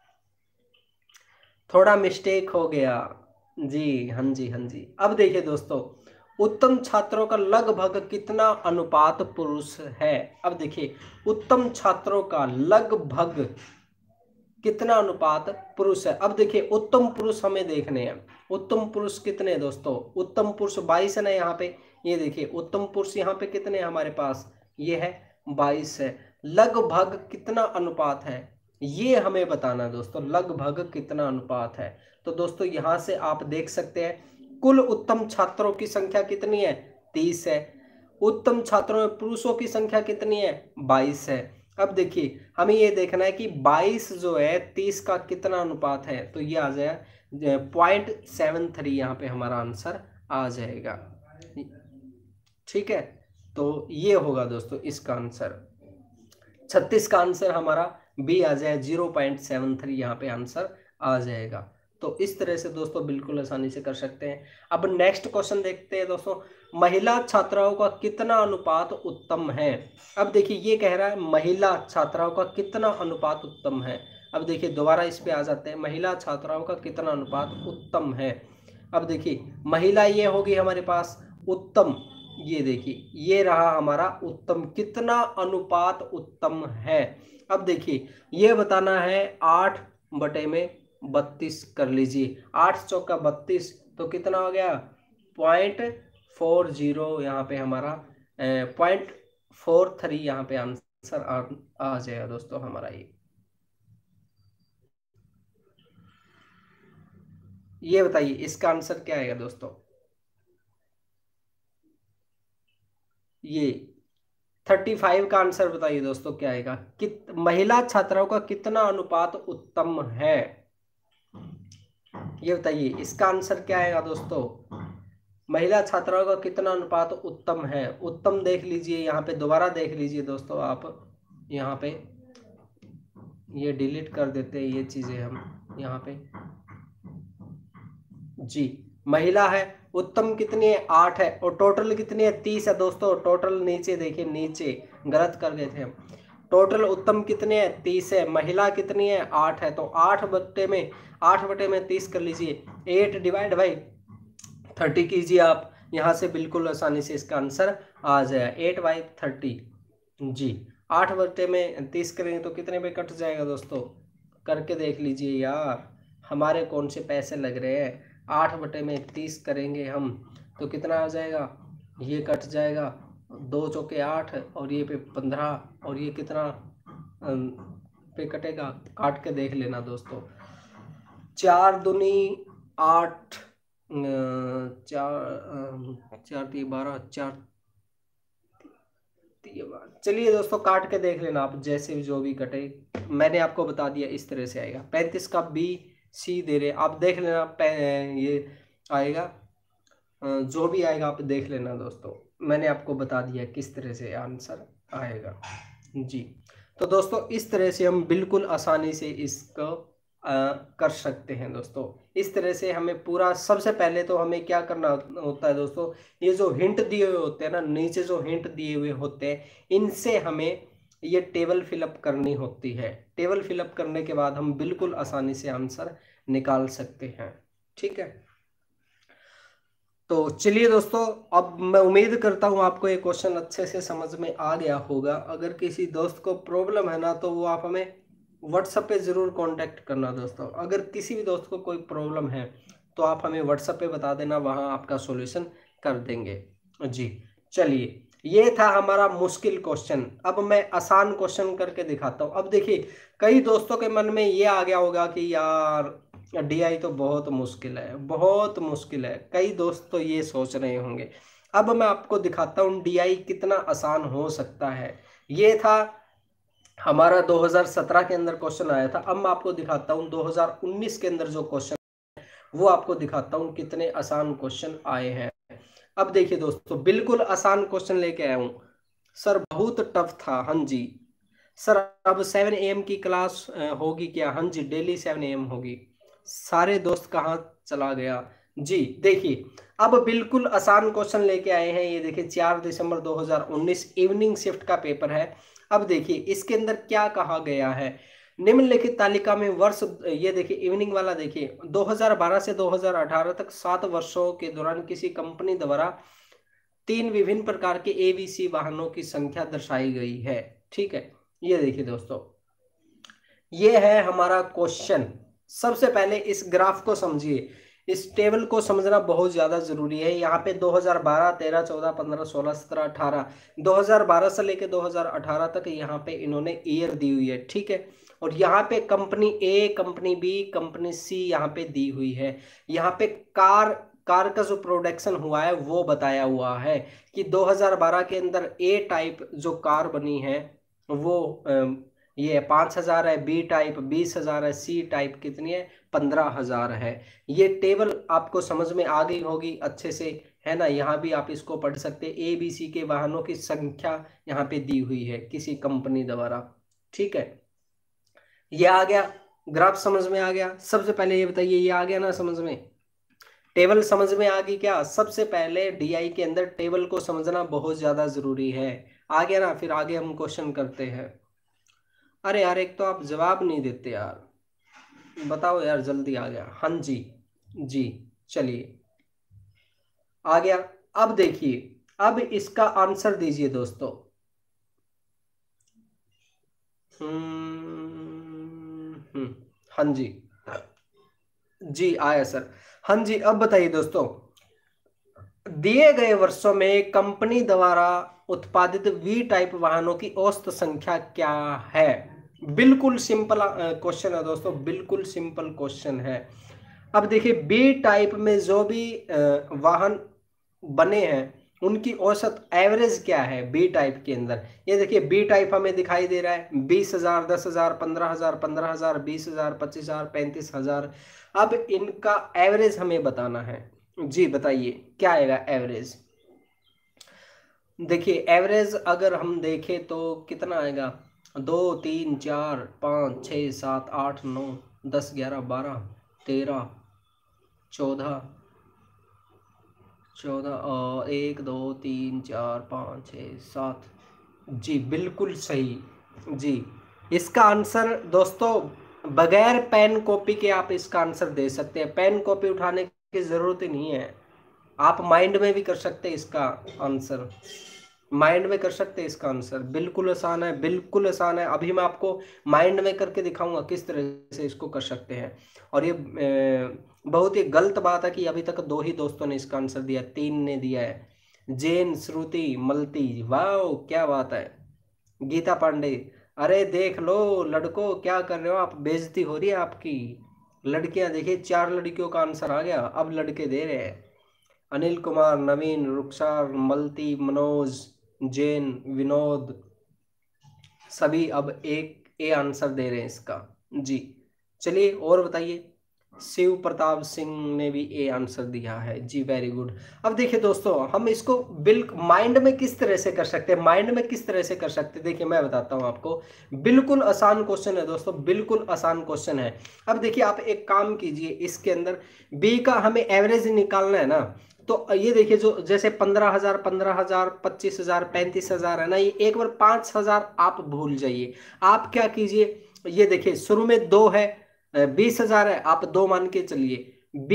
थोड़ा मिस्टेक हो गया जी, हाँ जी, हाँ जी। अब देखिए दोस्तों, उत्तम छात्रों का लगभग कितना अनुपात पुरुष है? अब देखिए, उत्तम छात्रों का लगभग कितना अनुपात पुरुष है? अब देखिए, उत्तम पुरुष हमें देखने हैं। उत्तम पुरुष कितने हैं दोस्तों? उत्तम पुरुष 22 है ना यहाँ पे। ये देखिए, उत्तम पुरुष यहाँ पे कितने हैं हमारे पास? ये है 22 है। लगभग कितना अनुपात है, ये हमें बताना है दोस्तों। लगभग कितना अनुपात है? तो दोस्तों यहाँ से आप देख सकते हैं, कुल उत्तम छात्रों की संख्या कितनी है? 30 है। उत्तम छात्रों में पुरुषों की संख्या कितनी है? 22 है। अब देखिए, हमें ये देखना है कि 22 जो है 30 का कितना अनुपात है, तो ये आ जाएगा 0.73। यहाँ पे हमारा आंसर आ जाएगा। ठीक है, तो ये होगा दोस्तों इसका आंसर। 36 का आंसर हमारा बी आ जाए, 0.73 यहाँ पे आंसर आ जाएगा। तो इस तरह से दोस्तों बिल्कुल आसानी से कर सकते हैं। अब नेक्स्ट क्वेश्चन देखते हैं दोस्तों, महिला छात्राओं का कितना अनुपात उत्तम है। अब देखिए ये कह रहा है महिला छात्राओं का कितना अनुपात उत्तम है। अब देखिए दोबारा इस पे आ जाते हैं, महिला छात्राओं का कितना अनुपात उत्तम है। अब देखिए महिला ये होगी हमारे पास उत्तम, ये देखिए ये रहा हमारा उत्तम, कितना अनुपात उत्तम है। अब देखिए ये बताना है 8/32 कर लीजिए, 8 चौका 32 तो कितना हो गया 0.40, यहाँ पे हमारा 0.43 यहाँ पे आंसर आ जाएगा दोस्तों हमारा। ये बताइए इसका आंसर क्या आएगा दोस्तों। ये 35 का आंसर बताइए दोस्तों क्या आएगा, कि महिला छात्राओं का कितना अनुपात उत्तम है। ये बताइए इसका आंसर क्या आएगा दोस्तों। महिला छात्राओं का कितना अनुपात उत्तम है। उत्तम देख लीजिए, यहाँ पे दोबारा देख लीजिए दोस्तों आप, यहाँ पे ये डिलीट कर देते हैं ये चीजें हम यहाँ पे। जी महिला है, उत्तम कितनी है 8 है, और टोटल कितनी है 30 है दोस्तों। टोटल नीचे देखिए, नीचे गलत कर गए थे हम, टोटल उत्तम कितने हैं 30 है, महिला कितनी है 8 है। तो 8/30 कर लीजिए, 8 डिवाइड बाई 30 कीजिए आप, यहाँ से बिल्कुल आसानी से इसका आंसर आ जाएगा 8/30। जी 8/30 करेंगे तो कितने पे कट जाएगा दोस्तों, करके देख लीजिए यार, हमारे कौन से पैसे लग रहे हैं। 8/30 करेंगे हम तो कितना आ जाएगा, ये कट जाएगा 2 चौके 8 और ये पे 15, और ये कितना पे कटेगा, काट के देख लेना दोस्तों। 4 दूनी 8, 4 3 12, 4। चलिए दोस्तों काट के देख लेना आप, जैसे भी जो भी कटे, मैंने आपको बता दिया इस तरह से आएगा। 35 का बी सी दे रहे आप देख लेना, ये आएगा जो भी आएगा आप देख लेना दोस्तों, मैंने आपको बता दिया किस तरह से आंसर आएगा। जी तो दोस्तों इस तरह से हम बिल्कुल आसानी से इसको कर सकते हैं दोस्तों। इस तरह से हमें पूरा, सबसे पहले तो हमें क्या करना होता है दोस्तों, ये जो हिंट दिए हुए होते हैं ना, नीचे जो हिंट दिए हुए होते हैं, इनसे हमें ये टेबल फिलअप करनी होती है। टेबल फिलअप करने के बाद हम बिल्कुल आसानी से आंसर निकाल सकते हैं। ठीक है, तो चलिए दोस्तों, अब मैं उम्मीद करता हूँ आपको ये क्वेश्चन अच्छे से समझ में आ गया होगा। अगर किसी दोस्त को प्रॉब्लम है ना, तो वो आप हमें व्हाट्सएप पे ज़रूर कांटेक्ट करना दोस्तों। अगर किसी भी दोस्त को कोई प्रॉब्लम है तो आप हमें व्हाट्सएप पे बता देना, वहाँ आपका सॉल्यूशन कर देंगे। जी चलिए, ये था हमारा मुश्किल क्वेश्चन। अब मैं आसान क्वेश्चन करके दिखाता हूँ। अब देखिए कई दोस्तों के मन में ये आ गया होगा कि यार डीआई तो बहुत मुश्किल है, बहुत मुश्किल है, कई दोस्त तो ये सोच रहे होंगे। अब मैं आपको दिखाता हूँ डीआई कितना आसान हो सकता है। ये था हमारा 2017 के अंदर क्वेश्चन आया था। अब मैं आपको दिखाता हूँ 2019 के अंदर जो क्वेश्चन, वो आपको दिखाता हूँ कितने आसान क्वेश्चन आए हैं। अब देखिए दोस्तों, बिल्कुल आसान क्वेश्चन लेके आया हूँ। सर बहुत टफ था, हाँ जी। सर अब 7 AM की क्लास होगी क्या। हाँ जी डेली 7 AM होगी। सारे दोस्त कहाँ चला गया जी। देखिए अब बिल्कुल आसान क्वेश्चन लेके आए हैं। ये देखिए 4 दिसंबर 2019 इवनिंग शिफ्ट का पेपर है। अब देखिए इसके अंदर क्या कहा गया है, निम्नलिखित तालिका में वर्ष, ये देखिए इवनिंग वाला देखिए, 2012 से 2018 तक 7 वर्षों के दौरान किसी कंपनी द्वारा 3 विभिन्न प्रकार के एबीसी वाहनों की संख्या दर्शाई गई है। ठीक है, ये देखिए दोस्तों, ये है हमारा क्वेश्चन। सबसे पहले इस ग्राफ को समझिए, इस टेबल को समझना बहुत ज्यादा जरूरी है। यहाँ पे 2012, 13, 14, 15, 16, 17, 18, 2012 से लेके 2018 तक यहाँ पे इन्होंने ईयर दी हुई है। ठीक है, और यहाँ पे company A, company B, company C यहाँ पे दी हुई है। यहाँ पे कार का जो प्रोडक्शन हुआ है वो बताया हुआ है कि 2012 के अंदर ए टाइप जो कार बनी है वो ये 5,000 है, बी टाइप 20,000 है, सी टाइप कितनी है 15,000 है। ये टेबल आपको समझ में आ गई होगी अच्छे से, है ना। यहाँ भी आप इसको पढ़ सकते हैं, ABC के वाहनों की संख्या यहाँ पे दी हुई है किसी कंपनी द्वारा। ठीक है, ये आ गया, ग्राफ समझ में आ गया। सबसे पहले ये बताइए, ये आ गया ना समझ में, टेबल समझ में आ गई क्या? सबसे पहले DI के अंदर टेबल को समझना बहुत ज्यादा जरूरी है। आ गया ना, फिर आगे हम क्वेश्चन करते हैं। अरे यार, एक तो आप जवाब नहीं देते यार, बताओ यार, जल्दी आ गया। हाँ जी, जी चलिए आ गया। अब देखिए, अब इसका आंसर दीजिए दोस्तों। हाँ जी, जी आया सर। हाँ जी, अब बताइए दोस्तों, दिए गए वर्षों में कंपनी द्वारा उत्पादित वी टाइप वाहनों की औसत संख्या क्या है? बिल्कुल सिंपल क्वेश्चन है दोस्तों, बिल्कुल सिंपल क्वेश्चन है। अब देखिए, बी टाइप में जो भी वाहन बने हैं उनकी औसत एवरेज क्या है बी टाइप के अंदर? ये देखिए, बी टाइप हमें दिखाई दे रहा है 20,000, 10,000, 15,000, 15,000, 20,000, 25,000, 35,000। अब इनका एवरेज हमें बताना है। जी बताइए, क्या आएगा एवरेज? देखिए, एवरेज अगर हम देखें तो कितना आएगा? 2, 3, 4, 5, 6, 7, 8, 9, 10, 11, 12, 13, 14, और 1, 2, 3, 4, 5, 6, 7। जी बिल्कुल सही। जी, इसका आंसर दोस्तों, बगैर पेन कॉपी के आप इसका आंसर दे सकते हैं, पेन कॉपी उठाने की जरूरत ही नहीं है। आप माइंड में भी कर सकते हैं इसका आंसर, माइंड में कर सकते हैं इसका आंसर। बिल्कुल आसान है, बिल्कुल आसान है। अभी मैं आपको माइंड में करके दिखाऊंगा किस तरह से इसको कर सकते हैं। और ये बहुत ही गलत बात है कि अभी तक 2 ही दोस्तों ने इसका आंसर दिया, 3 ने दिया है। जैन, श्रुति, मलती, वाह क्या बात है। गीता पांडे, अरे देख लो लड़कों, क्या कर रहे हो आप, बेइज्जती हो रही है आपकी। लड़कियां देखिए, 4 लड़कियों का आंसर आ गया, अब लड़के दे रहे हैं। अनिल कुमार, नवीन, रुखसार, मलती, मनोज, जैन, विनोद, सभी अब एक ए आंसर दे रहे हैं इसका। जी चलिए और बताइए। शिव प्रताप सिंह ने भी ए आंसर दिया है। जी वेरी गुड। अब देखिए दोस्तों, हम इसको माइंड में किस तरह से कर सकते हैं, माइंड में किस तरह से कर सकते हैं, देखिए मैं बताता हूं आपको। बिल्कुल आसान क्वेश्चन है दोस्तों, बिल्कुल आसान क्वेश्चन है। अब देखिए, आप एक काम कीजिए, इसके अंदर बी का हमें एवरेज निकालना है ना। तो ये देखिए, जो जैसे 15,000, 15,000, 25,000, 35,000 है ना, ये एक बार 5,000 आप भूल जाइए। आप क्या कीजिए, ये देखिए शुरू में 2 है, 20,000 है, आप 2 मान के चलिए।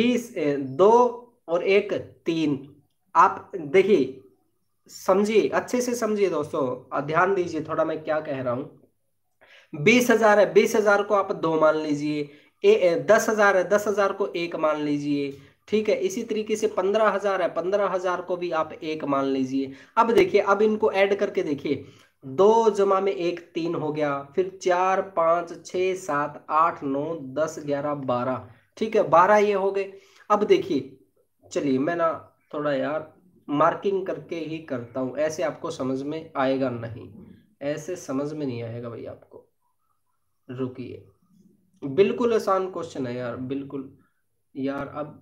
2 और 1, 3। आप देखिए, समझिए अच्छे से, समझिए दोस्तों, ध्यान दीजिए थोड़ा मैं क्या कह रहा हूं। 20,000 है, 20,000 को आप 2 मान लीजिए। 10,000 है, 10,000 को 1 मान लीजिए। ठीक है, इसी तरीके से 15,000 है, 15,000 को भी आप 1 मान लीजिए। अब देखिए, अब इनको ऐड करके देखिए, 2 जमा में 1, 3 हो गया, फिर 4, 5, 6, 7, 8, 9, 10, 11, 12। ठीक है, 12 ये हो गए। अब देखिए, चलिए मैं ना थोड़ा यार मार्किंग करके ही करता हूं, ऐसे आपको समझ में आएगा नहीं, ऐसे समझ में नहीं आएगा भाई आपको। रुकिए, बिल्कुल आसान क्वेश्चन है यार, बिल्कुल। यार अब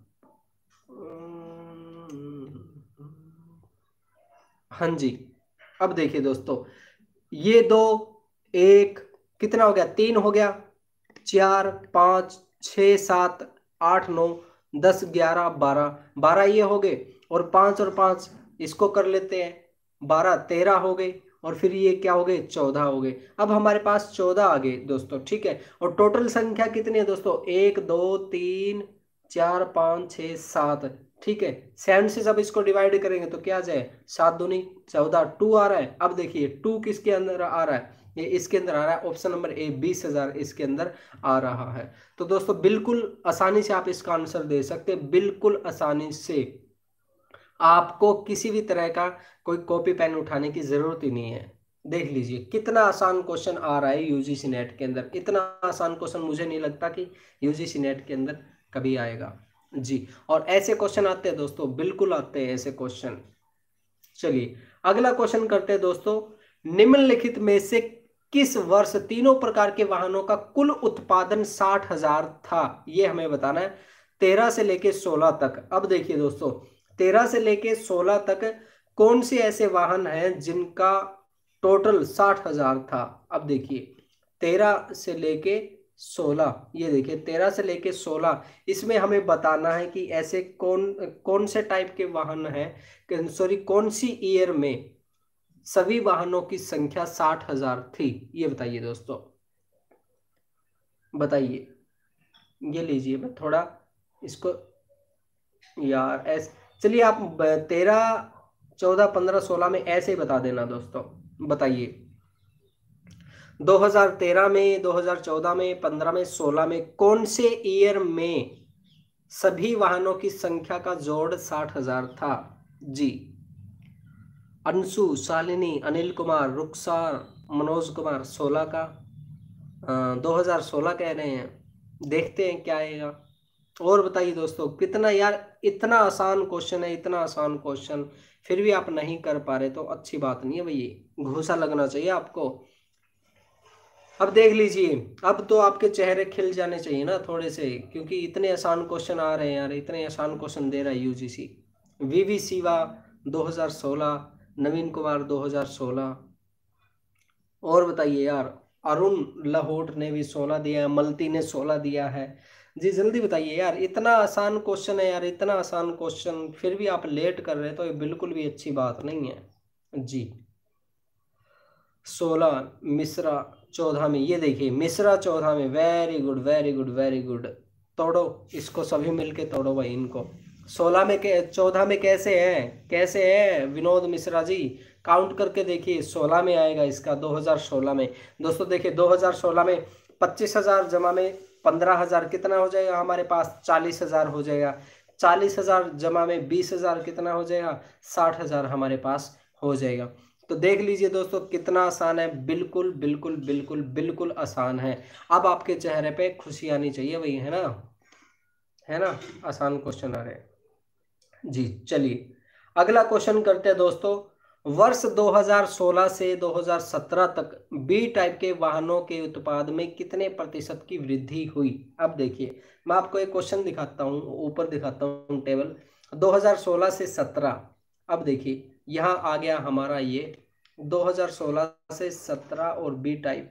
हाँ जी, अब देखिए दोस्तों, ये 2, 1, कितना हो गया, 3 हो गया, 4, 5, 6, 7, 8, 9, 10, 11, 12, 12 ये हो गए, और 5 और 5 इसको कर लेते हैं, 12, 13 हो गए, और फिर ये क्या हो गए, 14 हो गए। अब हमारे पास 14 आ गए दोस्तों। ठीक है, और टोटल संख्या कितनी है दोस्तों, 1, 2, 3, 4, 5, 6, 7। ठीक है, 7 से जब इसको डिवाइड करेंगे तो क्या आ जाए, 7 दूनी 14, 2 आ रहा है। अब देखिए 2 किसके अंदर आ रहा है, ये इसके अंदर आ रहा है, ऑप्शन नंबर ए, 20,000 इसके अंदर आ रहा है। तो दोस्तों, बिल्कुल आसानी से आप इसका आंसर दे सकते हैं, बिल्कुल आसानी से। आपको किसी भी तरह का कोई कॉपी पेन उठाने की जरूरत ही नहीं है। देख लीजिए कितना आसान क्वेश्चन आ रहा है यूजीसी नेट के अंदर। इतना आसान क्वेश्चन मुझे नहीं लगता कि यूजीसी नेट के अंदर कभी आएगा। जी, और ऐसे क्वेश्चन आते हैं दोस्तों, बिल्कुल आते हैं ऐसे क्वेश्चन। चलिए अगला क्वेश्चन करते हैं दोस्तों। निम्नलिखित में से किस वर्ष तीनों प्रकार के वाहनों का कुल उत्पादन 60,000 था? ये हमें बताना है, 13 से लेके 16 तक। अब देखिए दोस्तों, 13 से लेके 16 तक कौन से ऐसे वाहन हैं जिनका टोटल 60,000 था। अब देखिए 13 से लेके 16, ये देखिए 13 से लेके 16, इसमें हमें बताना है कि ऐसे कौन कौन से टाइप के वाहन हैं, सॉरी कौन सी ईयर में सभी वाहनों की संख्या 60,000 थी। ये बताइए दोस्तों, बताइए। ये लीजिए, मैं थोड़ा इसको यार ऐसे, चलिए आप 13, 14, 15, 16 में ऐसे ही बता देना दोस्तों। बताइए 2013 में, 2014 में, 15 में, 16 में कौन से ईयर में सभी वाहनों की संख्या का जोड़ 60,000 था। जी, अंशु, शालिनी, अनिल कुमार, रुखसार, मनोज कुमार 16 का 2016 कह रहे हैं। देखते हैं क्या आएगा। और बताइए दोस्तों कितना, यार इतना आसान क्वेश्चन है, इतना आसान क्वेश्चन, फिर भी आप नहीं कर पा रहे तो अच्छी बात नहीं है भैया, घूसा लगना चाहिए आपको। अब देख लीजिए, अब तो आपके चेहरे खिल जाने चाहिए ना थोड़े से, क्योंकि इतने आसान क्वेश्चन आ रहे हैं यार, इतने आसान क्वेश्चन दे रहा है यूजीसी। वीवी सिवा 2016, नवीन कुमार 2016। और बताइए यार, अरुण लाहौट ने भी 16 दिया है, मल्टी ने 16 दिया है। जी जल्दी बताइए यार, इतना आसान क्वेश्चन है यार, इतना आसान क्वेश्चन, फिर भी आप लेट कर रहे हैं तो ये बिल्कुल भी अच्छी बात नहीं है जी। 16 मिश्रा 14 में, ये देखिए मिश्रा 14 में, very good very good very good. तोड़ो इसको, सभी मिलके तोड़ो भाई इनको। 16 में के 14 में कैसे है, कैसे है विनोद मिश्रा जी, काउंट करके देखिए 16 में आएगा इसका 2016 में। दोस्तों देखिए 2016 में 25,000 जमा में 15,000 कितना हो जाएगा हमारे पास, 40,000 हो जाएगा। 40,000 जमा में 20,000 कितना हो जाएगा, 60,000 हमारे पास हो जाएगा। तो देख लीजिए दोस्तों कितना आसान है, बिल्कुल बिल्कुल बिल्कुल बिल्कुल आसान है। अब आपके चेहरे पे खुशी आनी चाहिए भाई, है ना, है ना, आसान क्वेश्चन आ रहे हैं जी। चलिए अगला क्वेश्चन करते हैं दोस्तों। वर्ष 2016 से 2017 तक बी टाइप के वाहनों के उत्पाद में कितने प्रतिशत की वृद्धि हुई। अब देखिए मैं आपको एक क्वेश्चन दिखाता हूँ, ऊपर दिखाता हूँ टेबल 2016 से 17। अब देखिए यहाँ आ गया हमारा ये 2016 से 17 और बी टाइप।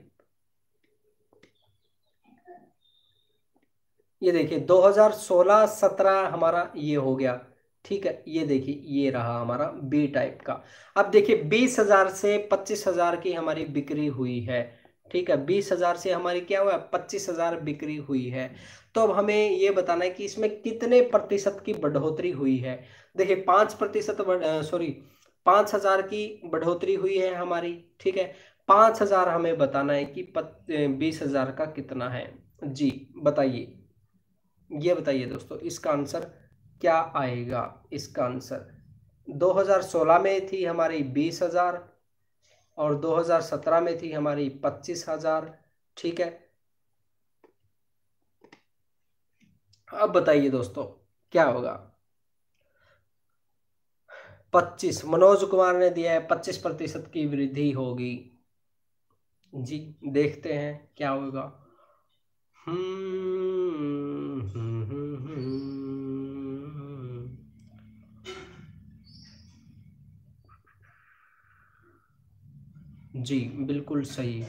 ये देखिए 2016-17 हमारा ये हो गया, ठीक है। ये देखिए ये रहा हमारा बी टाइप का। अब देखिए 20,000 से 25,000 की हमारी बिक्री हुई है, ठीक है। 20,000 से हमारी क्या हुआ, 25,000 बिक्री हुई है। तो अब हमें ये बताना है कि इसमें कितने प्रतिशत की बढ़ोतरी हुई है। देखिए 5%, सॉरी 5,000 की बढ़ोतरी हुई है हमारी, ठीक है। 5,000 हमें बताना है कि 20,000 का कितना है। जी बताइए, ये बताइए दोस्तों इसका आंसर क्या आएगा। इसका आंसर 2016 में थी हमारी 20,000 और 2017 में थी हमारी 25,000, ठीक है। अब बताइए दोस्तों क्या होगा। 25, मनोज कुमार ने दिया है 25% की वृद्धि होगी। जी देखते हैं क्या होगा। हम्म हम्म हम्म हम्म। जी बिल्कुल सही।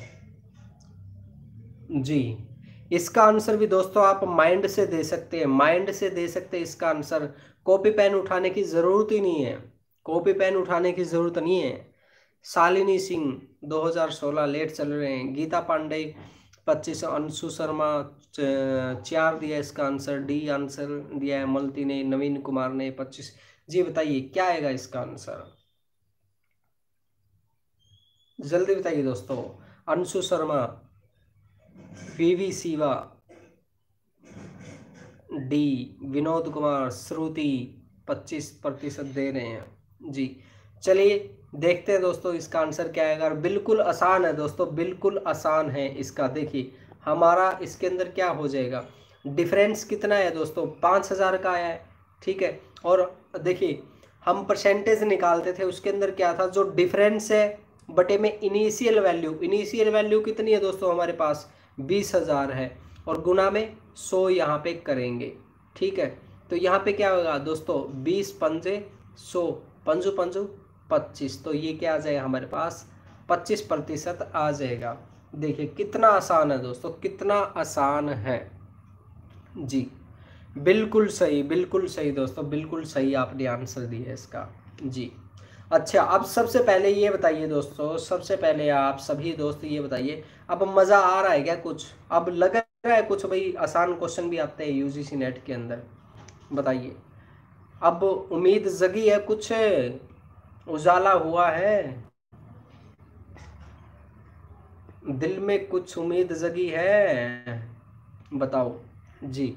जी इसका आंसर भी दोस्तों आप माइंड से दे सकते हैं, माइंड से दे सकते हैं इसका आंसर। कॉपी पेन उठाने की जरूरत ही नहीं है, कॉपी पेन उठाने की जरूरत नहीं है। शालिनी सिंह 2016 लेट चल रहे हैं। गीता पांडे 25, अंशु शर्मा 4 दिया इसका आंसर, डी आंसर दिया है मल्टी ने, नवीन कुमार ने 25। जी बताइए क्या आएगा इसका आंसर, जल्दी बताइए दोस्तों। अंशु शर्मा, पीवी सिवा, डी विनोद कुमार, श्रुति 25% दे रहे हैं जी। चलिए देखते हैं दोस्तों इसका आंसर क्या आएगा। बिल्कुल आसान है दोस्तों, बिल्कुल आसान है इसका। देखिए हमारा इसके अंदर क्या हो जाएगा, डिफरेंस कितना है दोस्तों, 5,000 का आया है, ठीक है। और देखिए हम परसेंटेज निकालते थे, उसके अंदर क्या था, जो डिफरेंस है बटे में इनिशियल वैल्यू, इनिशियल वैल्यू कितनी है दोस्तों हमारे पास 20,000 है, और गुना में 100 यहाँ पे करेंगे, ठीक है। तो यहाँ पे क्या होगा दोस्तों, 20 पंजे 100, पंजू पंजू 25, तो ये क्या आ जाएगा हमारे पास 25% आ जाएगा। देखिए कितना आसान है दोस्तों, कितना आसान है जी। बिल्कुल सही दोस्तों, बिल्कुल सही आपने आंसर दिया इसका जी। अच्छा, अब सबसे पहले ये बताइए दोस्तों, सबसे पहले आप सभी दोस्त ये बताइए, अब मज़ा आ रहा है क्या कुछ? अब लग रहा है कुछ भाई आसान क्वेश्चन भी आते हैं यूजीसी नेट के अंदर? बताइए, अब उम्मीद जगी है, कुछ उजाला हुआ है दिल में, कुछ उम्मीद जगी है? बताओ जी,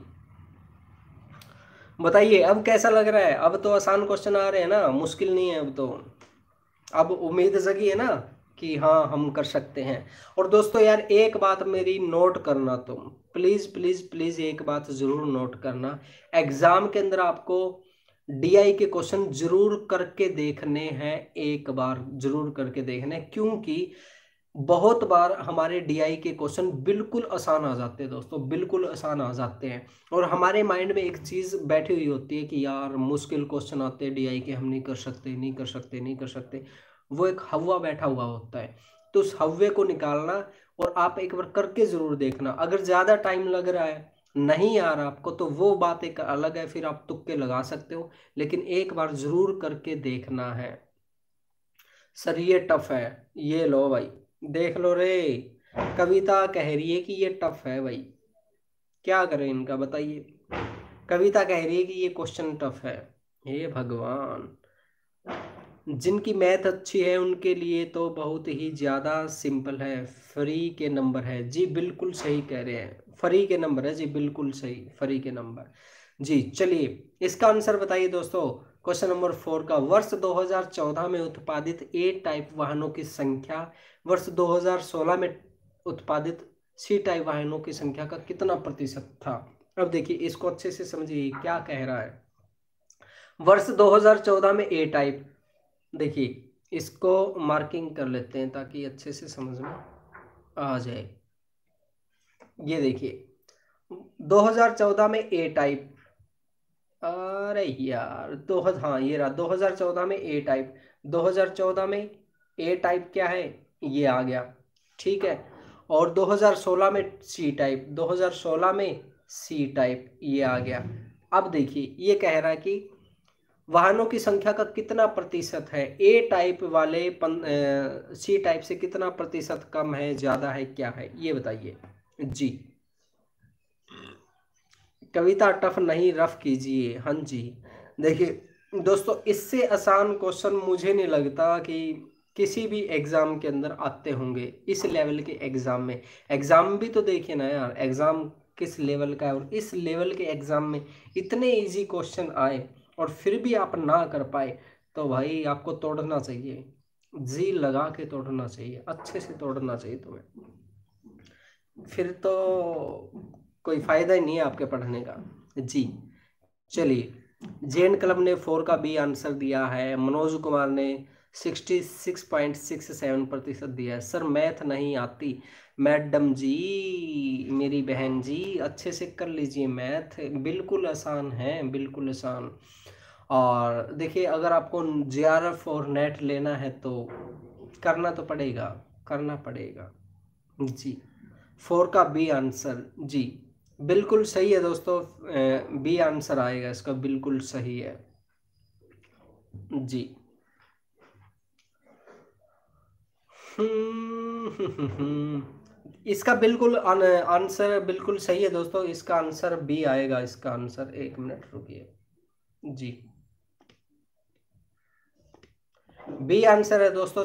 बताइए अब कैसा लग रहा है? अब तो आसान क्वेश्चन आ रहे हैं ना, मुश्किल नहीं है अब तो। अब उम्मीद जगी है ना कि हाँ हम कर सकते हैं। और दोस्तों यार एक बात मेरी नोट करना, तुम प्लीज प्लीज प्लीज एक बात जरूर नोट करना, एग्जाम के अंदर आपको डीआई के क्वेश्चन जरूर करके देखने हैं, एक बार जरूर करके देखने हैं, क्योंकि बहुत बार हमारे डीआई के क्वेश्चन बिल्कुल आसान आ जाते हैं दोस्तों, बिल्कुल आसान आ जाते हैं। और हमारे माइंड में एक चीज़ बैठी हुई होती है कि यार मुश्किल क्वेश्चन आते हैं डीआई के, हम नहीं कर सकते नहीं कर सकते नहीं कर सकते, वो एक हवा बैठा हुआ होता है। तो उस हव्वे को निकालना, और आप एक बार करके जरूर देखना। अगर ज़्यादा टाइम लग रहा है, नहीं आ रहा आपको, तो वो बात एक अलग है, फिर आप तुक्के लगा सकते हो, लेकिन एक बार जरूर करके देखना है। सर ये टफ है, ये लो भाई, देख लो रे, कविता कह रही है कि ये टफ है भाई, क्या करें इनका बताइए? कविता कह रही है कि ये क्वेश्चन टफ है। हे भगवान, जिनकी मैथ अच्छी है उनके लिए तो बहुत ही ज़्यादा सिंपल है, फ्री के नंबर है जी, बिल्कुल सही कह रहे हैं, फ्री के नंबर है जी, बिल्कुल सही, फ्री के नंबर जी। चलिए इसका आंसर बताइए दोस्तों, क्वेश्चन नंबर 4 का, वर्ष 2014 में उत्पादित ए टाइप वाहनों की संख्या वर्ष 2016 में उत्पादित सी टाइप वाहनों की संख्या का कितना प्रतिशत था? अब देखिए इसको अच्छे से समझिए क्या कह रहा है। वर्ष 2014 में ए टाइप, देखिए इसको मार्किंग कर लेते हैं ताकि अच्छे से समझ में आ जाए। ये देखिए 2014 में ए टाइप, अरे यार हाँ ये रहा 2014 में ए टाइप, 2014 में ए टाइप क्या है, ये आ गया, ठीक है। और 2016 में सी टाइप, 2016 में सी टाइप ये आ गया। अब देखिए ये कह रहा है कि वाहनों की संख्या का कितना प्रतिशत है, ए टाइप वाले सी टाइप से कितना प्रतिशत कम है, ज्यादा है, क्या है, ये बताइए जी। कविता टफ नहीं रफ कीजिए, हाँ जी। देखिए दोस्तों इससे आसान क्वेश्चन मुझे नहीं लगता कि किसी भी एग्जाम के अंदर आते होंगे, इस लेवल के एग्जाम में। एग्जाम भी तो देखिए ना यार, एग्जाम किस लेवल का है, और इस लेवल के एग्जाम में इतने इजी क्वेश्चन आए और फिर भी आप ना कर पाए, तो भाई आपको तोड़ना चाहिए, जी लगा के तोड़ना चाहिए, अच्छे से तोड़ना चाहिए तुम्हें, फिर तो कोई फायदा ही नहीं है आपके पढ़ने का जी। चलिए, जैन क्लब ने 4 का बी आंसर दिया है, मनोज कुमार ने 66.67% दिया है। सर मैथ नहीं आती, मैडम जी, मेरी बहन जी, अच्छे से कर लीजिए मैथ, बिल्कुल आसान है, बिल्कुल आसान। और देखिए अगर आपको जेआरएफ और नेट लेना है तो करना तो पड़ेगा, करना पड़ेगा जी। 4 का बी आंसर जी, बिल्कुल सही है दोस्तों, बी आंसर आएगा इसका, बिल्कुल सही है जी। इसका बिल्कुल आंसर बिल्कुल सही है दोस्तों, इसका आंसर बी आएगा, इसका आंसर, एक मिनट रुकिए जी। बी आंसर है दोस्तों,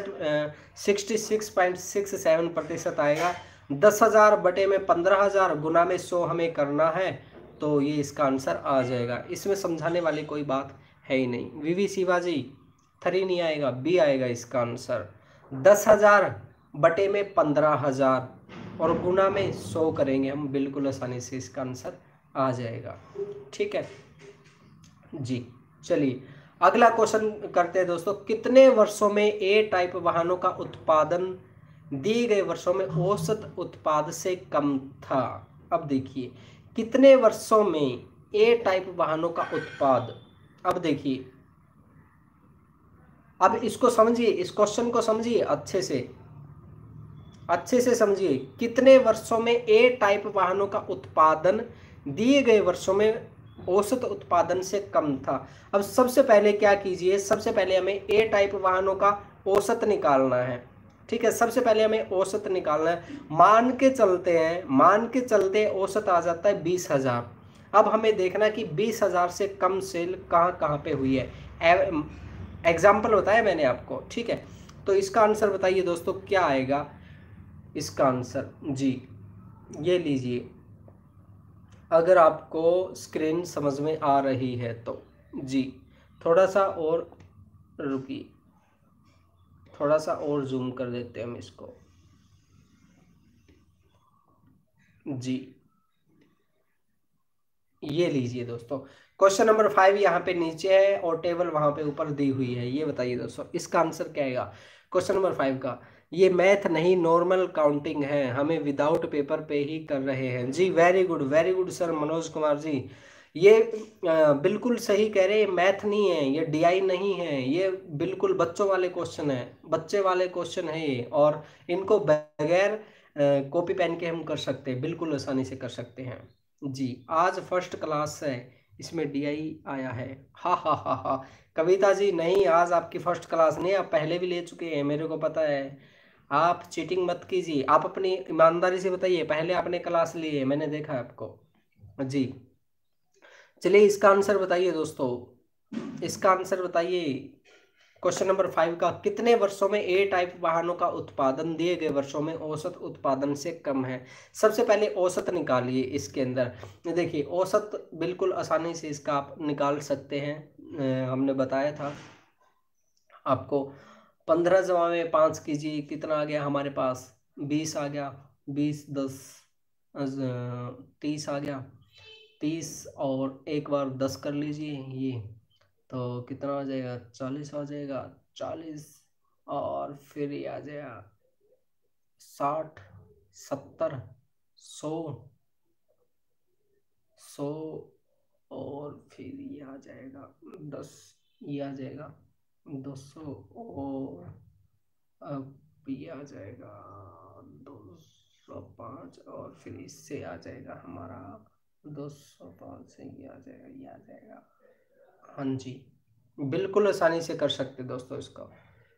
66.67% आएगा। 10,000 बटे में 15,000 गुना में 100 हमें करना है, तो ये इसका आंसर आ जाएगा, इसमें समझाने वाली कोई बात है ही नहीं। वीवी शिवाजी 3 नहीं आएगा, बी आएगा इसका आंसर। 10,000 बटे में 15,000 और गुना में 100 करेंगे हम, बिल्कुल आसानी से इसका आंसर आ जाएगा, ठीक है जी। चलिए अगला क्वेश्चन करते हैं दोस्तों, कितने वर्षों में ए टाइप वाहनों का उत्पादन दिए गए वर्षों में औसत उत्पाद से कम था? अब देखिए कितने वर्षों में ए टाइप वाहनों का उत्पाद। अब देखिए, अब इसको समझिए, इस क्वेश्चन को समझिए अच्छे से समझिए। कितने वर्षों में ए टाइप वाहनों का उत्पादन दिए गए वर्षों में औसत उत्पादन से कम था। अब सबसे पहले क्या कीजिए, सबसे पहले हमें ए टाइप वाहनों का औसत निकालना है। ठीक है, सबसे पहले हमें औसत निकालना है। मान के चलते औसत आ जाता है 20,000। अब हमें देखना कि 20,000 से कम सेल कहाँ कहाँ पे हुई है। एग्जाम्पल बताया मैंने आपको, ठीक है। तो इसका आंसर बताइए दोस्तों क्या आएगा इसका आंसर। जी ये लीजिए, अगर आपको स्क्रीन समझ में आ रही है तो जी थोड़ा सा और रुकिए, थोड़ा सा और जूम कर देते हैं हम इसको। जी ये लीजिए दोस्तों, क्वेश्चन नंबर 5 यहाँ पे नीचे है और टेबल वहां पे ऊपर दी हुई है। ये बताइए दोस्तों इसका आंसर क्या आएगा क्वेश्चन नंबर 5 का। ये मैथ नहीं, नॉर्मल काउंटिंग है, हमें विदाउट पेपर पे ही कर रहे हैं। जी very good sir Manoj Kumar ji. ये बिल्कुल सही कह रहे हैं, मैथ नहीं है, ये डीआई नहीं है, ये बिल्कुल बच्चों वाले क्वेश्चन है, बच्चे वाले क्वेश्चन है ये। और इनको बगैर कॉपी पेन के हम कर सकते हैं, बिल्कुल आसानी से कर सकते हैं। जी आज फर्स्ट क्लास है, इसमें डीआई आया है। हा हा हा हा। कविता जी नहीं, आज आपकी फर्स्ट क्लास नहीं, आप पहले भी ले चुके हैं, मेरे को पता है। आप चीटिंग मत कीजिए, आप अपनी ईमानदारी से बताइए, पहले आपने क्लास ली है, मैंने देखा है आपको। जी चलिए इसका आंसर बताइए दोस्तों, इसका आंसर बताइए क्वेश्चन नंबर 5 का। कितने वर्षों में ए टाइप वाहनों का उत्पादन दिए गए वर्षों में औसत उत्पादन से कम है। सबसे पहले औसत निकालिए इसके अंदर। देखिए औसत बिल्कुल आसानी से इसका आप निकाल सकते हैं। हमने बताया था आपको। 15 जमा में 5 कीजिए, कितना आ गया हमारे पास, 20 आ गया। 20 10 30 आ गया। 30 और एक बार 10 कर लीजिए, ये तो कितना आ जाएगा, 40 आ जाएगा। 40 और फिर ये आ जाएगा 60 70 100 100 और फिर ये आ जाएगा 10, ये आ जाएगा 200 और अब ये आ जाएगा 205 और फिर इससे आ जाएगा हमारा 205 से ये आ जाएगा, ये आ जाएगा। हाँ जी बिल्कुल आसानी से कर सकते दोस्तों इसका।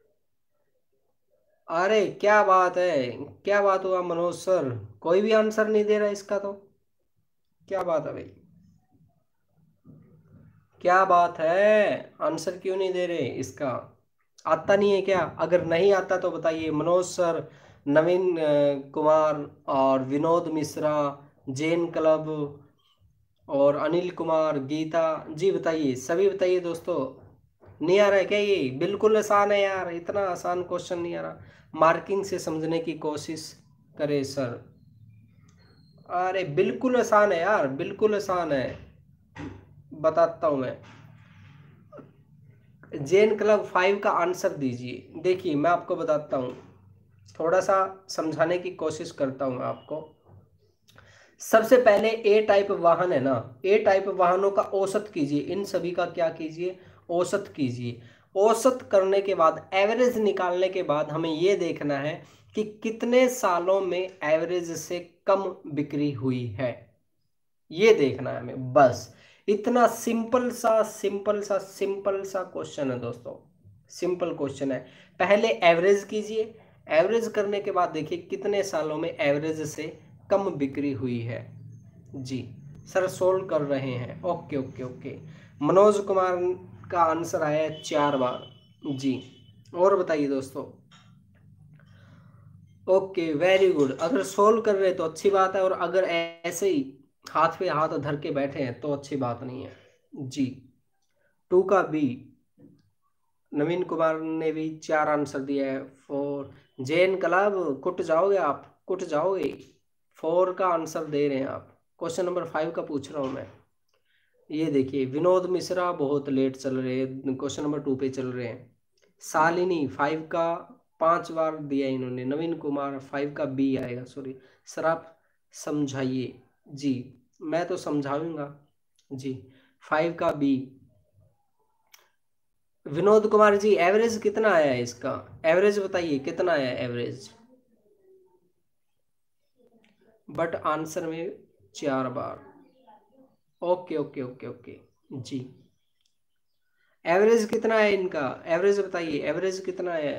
अरे क्या बात है, क्या बात हुआ मनोज सर, कोई भी आंसर नहीं दे रहा इसका, तो क्या बात है भाई, क्या बात है, आंसर क्यों नहीं दे रहे इसका, आता नहीं है क्या? अगर नहीं आता तो बताइए। मनोज सर, नवीन कुमार और विनोद मिश्रा, जैन क्लब और अनिल कुमार, गीता जी, बताइए सभी बताइए दोस्तों। नहीं आ रहा है क्या? ये बिल्कुल आसान है यार, इतना आसान क्वेश्चन नहीं आ रहा। मार्किंग से समझने की कोशिश करे सर। अरे बिल्कुल आसान है यार, बिल्कुल आसान है, बताता हूँ मैं। जैन क्लब 5 का आंसर दीजिए। देखिए मैं आपको बताता हूँ, थोड़ा सा समझाने की कोशिश करता हूँ आपको। सबसे पहले ए टाइप वाहन है ना, ए टाइप वाहनों का औसत कीजिए, इन सभी का क्या कीजिए, औसत कीजिए। औसत करने के बाद एवरेज निकालने के बाद हमें ये देखना है कि कितने सालों में एवरेज से कम बिक्री हुई है, ये देखना है हमें, बस इतना सिंपल सा क्वेश्चन है दोस्तों, सिंपल क्वेश्चन है। पहले एवरेज कीजिए, एवरेज करने के बाद देखिए कितने सालों में एवरेज से कम बिक्री हुई है। जी सर सोल्व कर रहे हैं, okay okay okay. Manoj Kumar का आंसर आया है 4 बार। जी और बताइए दोस्तों। ओके वेरी गुड, अगर सोल्व कर रहे तो अच्छी बात है, और अगर ऐसे ही हाथ पे हाथ धर के बैठे हैं तो अच्छी बात नहीं है। जी 2 का बी, नवीन कुमार ने भी 4 आंसर दिया है। 4 जैन क्लब कुट जाओगे आप, कुट जाओगे। 4 का आंसर दे रहे हैं आप। क्वेश्चन नंबर 5 का पूछ रहा हूँ मैं। ये देखिए विनोद मिश्रा बहुत लेट चल रहे हैं, क्वेश्चन नंबर 2 पे चल रहे हैं। शालिनी 5 का 5 बार दिया इन्होंने। नवीन कुमार 5 का बी आएगा, सॉरी। सर आप समझाइए। जी मैं तो समझाऊंगा, जी 5 का बी। विनोद कुमार जी एवरेज कितना आया है इसका? एवरेज बताइए कितना आया एवरेज। बट आंसर में 4 बार। Okay okay okay okay. जी एवरेज कितना है इनका? एवरेज बताइए एवरेज कितना है?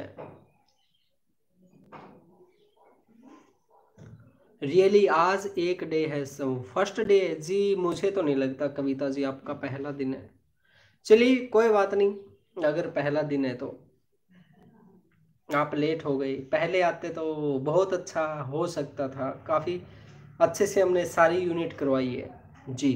रियली आज एक डे है, सब फर्स्ट डे है जी? मुझे तो नहीं लगता कविता जी आपका पहला दिन है। चलिए कोई बात नहीं, अगर पहला दिन है तो आप लेट हो गए, पहले आते तो बहुत अच्छा हो सकता था। काफ़ी अच्छे से हमने सारी यूनिट करवाई है जी।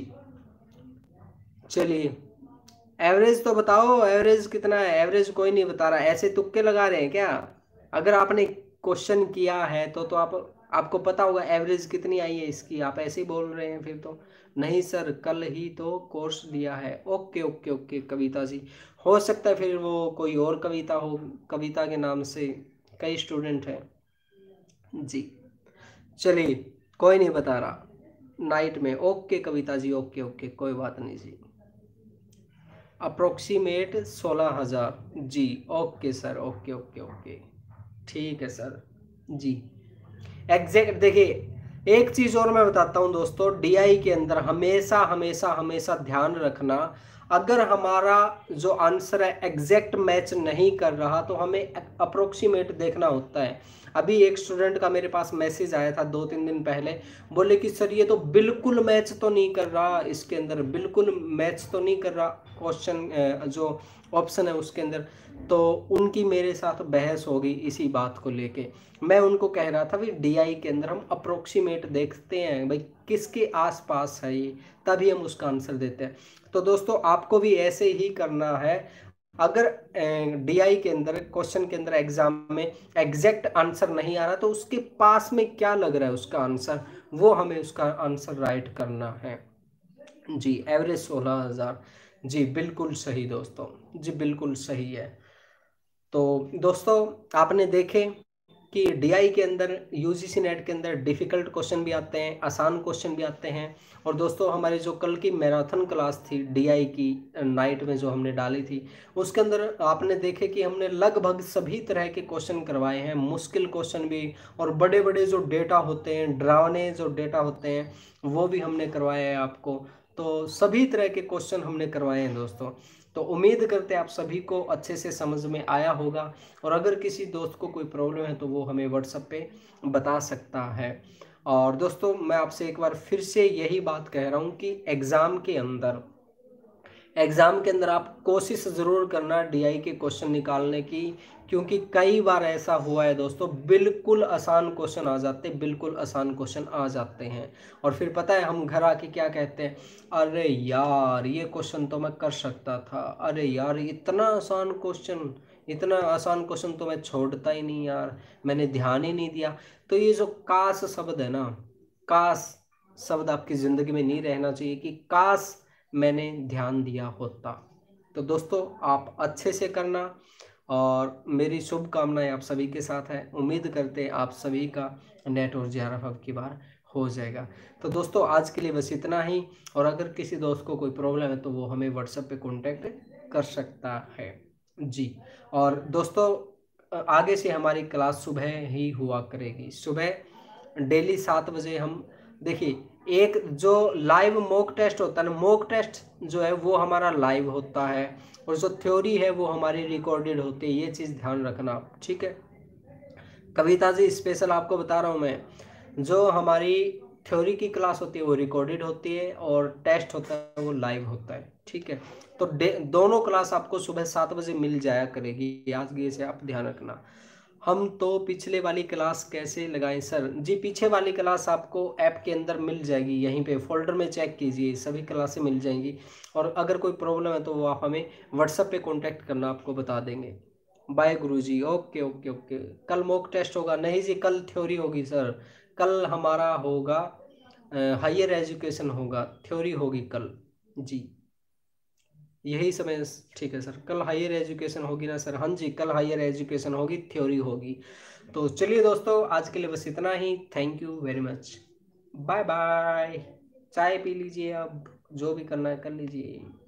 चलिए एवरेज तो बताओ, एवरेज कितना है? एवरेज कोई नहीं बता रहा, ऐसे तुक्के लगा रहे हैं क्या? अगर आपने क्वेश्चन किया है तो आप आपको पता होगा एवरेज कितनी आई है इसकी, आप ऐसे ही बोल रहे हैं फिर तो। नहीं सर कल ही तो कोर्स दिया है। Okay okay okay Kavita ji, हो सकता है फिर वो कोई और कविता हो, कविता के नाम से कई स्टूडेंट हैं जी। चलिए कोई नहीं बता रहा नाइट में। Okay Kavita ji okay okay कोई बात नहीं जी। अप्रोक्सीमेट 16,000 जी। Okay sir okay okay okay ठीक है सर जी। एग्जैक्ट देखिए एक चीज और मैं बताता हूं दोस्तों, डीआई के अंदर हमेशा हमेशा हमेशा ध्यान रखना, अगर हमारा जो आंसर है एग्जैक्ट मैच नहीं कर रहा तो हमें अप्रोक्सीमेट देखना होता है। अभी एक स्टूडेंट का मेरे पास मैसेज आया था 2-3 दिन पहले, बोले कि सर ये तो बिल्कुल मैच तो नहीं कर रहा, इसके अंदर बिल्कुल मैच तो नहीं कर रहा क्वेश्चन जो ऑप्शन है उसके अंदर। तो उनकी मेरे साथ बहस हो गई इसी बात को लेके। मैं उनको कह रहा था भाई डीआई के अंदर हम अप्रोक्सीमेट देखते हैं भाई किसके आसपास है ये, तभी हम उसका आंसर देते हैं। तो दोस्तों आपको भी ऐसे ही करना है, अगर डीआई के अंदर क्वेश्चन के अंदर एग्जाम में एग्जैक्ट आंसर नहीं आ रहा तो उसके पास में क्या लग रहा है उसका आंसर, वो हमें उसका आंसर राइट करना है जी। एवरेज 16,000 जी बिल्कुल सही दोस्तों, जी बिल्कुल सही है। तो दोस्तों आपने देखे कि डीआई के अंदर यूजीसी नेट के अंदर डिफिकल्ट क्वेश्चन भी आते हैं, आसान क्वेश्चन भी आते हैं। और दोस्तों हमारी जो कल की मैराथन क्लास थी डीआई की नाइट में जो हमने डाली थी, उसके अंदर आपने देखे कि हमने लगभग सभी तरह के क्वेश्चन करवाए हैं, मुश्किल क्वेश्चन भी और बड़े बड़े जो डेटा होते हैं, डरावने जो डेटा होते हैं वो भी हमने करवाए हैं आपको। तो सभी तरह के क्वेश्चन हमने करवाए हैं दोस्तों। तो उम्मीद करते हैं आप सभी को अच्छे से समझ में आया होगा, और अगर किसी दोस्त को कोई प्रॉब्लम है तो वो हमें व्हाट्सएप पे बता सकता है। और दोस्तों मैं आपसे एक बार फिर से यही बात कह रहा हूँ कि एग्ज़ाम के अंदर आप कोशिश ज़रूर करना डीआई के क्वेश्चन निकालने की, क्योंकि कई बार ऐसा हुआ है दोस्तों बिल्कुल आसान क्वेश्चन आ जाते हैं, बिल्कुल आसान क्वेश्चन आ जाते हैं। और फिर पता है हम घर आके क्या कहते हैं, अरे यार ये क्वेश्चन तो मैं कर सकता था, अरे यार इतना आसान क्वेश्चन, इतना आसान क्वेश्चन तो मैं छोड़ता ही नहीं यार, मैंने ध्यान ही नहीं दिया। तो ये जो काश शब्द है ना, काश शब्द आपकी ज़िंदगी में नहीं रहना चाहिए कि काश मैंने ध्यान दिया होता। तो दोस्तों आप अच्छे से करना, और मेरी शुभकामनाएं आप सभी के साथ है। उम्मीद करते हैं आप सभी का नेट और जेआरएफ अब की बार हो जाएगा। तो दोस्तों आज के लिए बस इतना ही, और अगर किसी दोस्त को कोई प्रॉब्लम है तो वो हमें व्हाट्सएप पे कांटेक्ट कर सकता है जी। और दोस्तों आगे से हमारी क्लास सुबह ही हुआ करेगी, सुबह डेली 7 बजे हम देखिए, एक जो लाइव मॉक टेस्ट होता है ना, मॉक टेस्ट जो है वो हमारा लाइव होता है, और जो थ्योरी है वो हमारी रिकॉर्डेड होती है, ये चीज़ ध्यान रखना आप, ठीक है। कविता जी स्पेशल आपको बता रहा हूँ मैं, जो हमारी थ्योरी की क्लास होती है वो रिकॉर्डेड होती है, और टेस्ट होता है वो लाइव होता है, ठीक है। तो दोनों क्लास आपको सुबह 7 बजे मिल जाया करेगी, आज ये से आप ध्यान रखना। हम तो पिछले वाली क्लास कैसे लगाएं सर? जी पीछे वाली क्लास आपको ऐप के अंदर मिल जाएगी, यहीं पे फोल्डर में चेक कीजिए, सभी क्लासें मिल जाएंगी। और अगर कोई प्रॉब्लम है तो वो आप हमें व्हाट्सएप पे कांटेक्ट करना, आपको बता देंगे। बाय गुरुजी, ओके ओके ओके। कल मॉक टेस्ट होगा? नहीं जी कल थ्योरी होगी सर, कल हमारा होगा हायर एजुकेशन होगा, थ्योरी होगी कल जी, यही समय। ठीक है सर कल हायर एजुकेशन होगी ना सर? हाँ जी कल हायर एजुकेशन होगी, थ्योरी होगी। तो चलिए दोस्तों आज के लिए बस इतना ही, thank you very much, bye bye. चाय पी लीजिए अब। जो भी करना है कर लीजिए।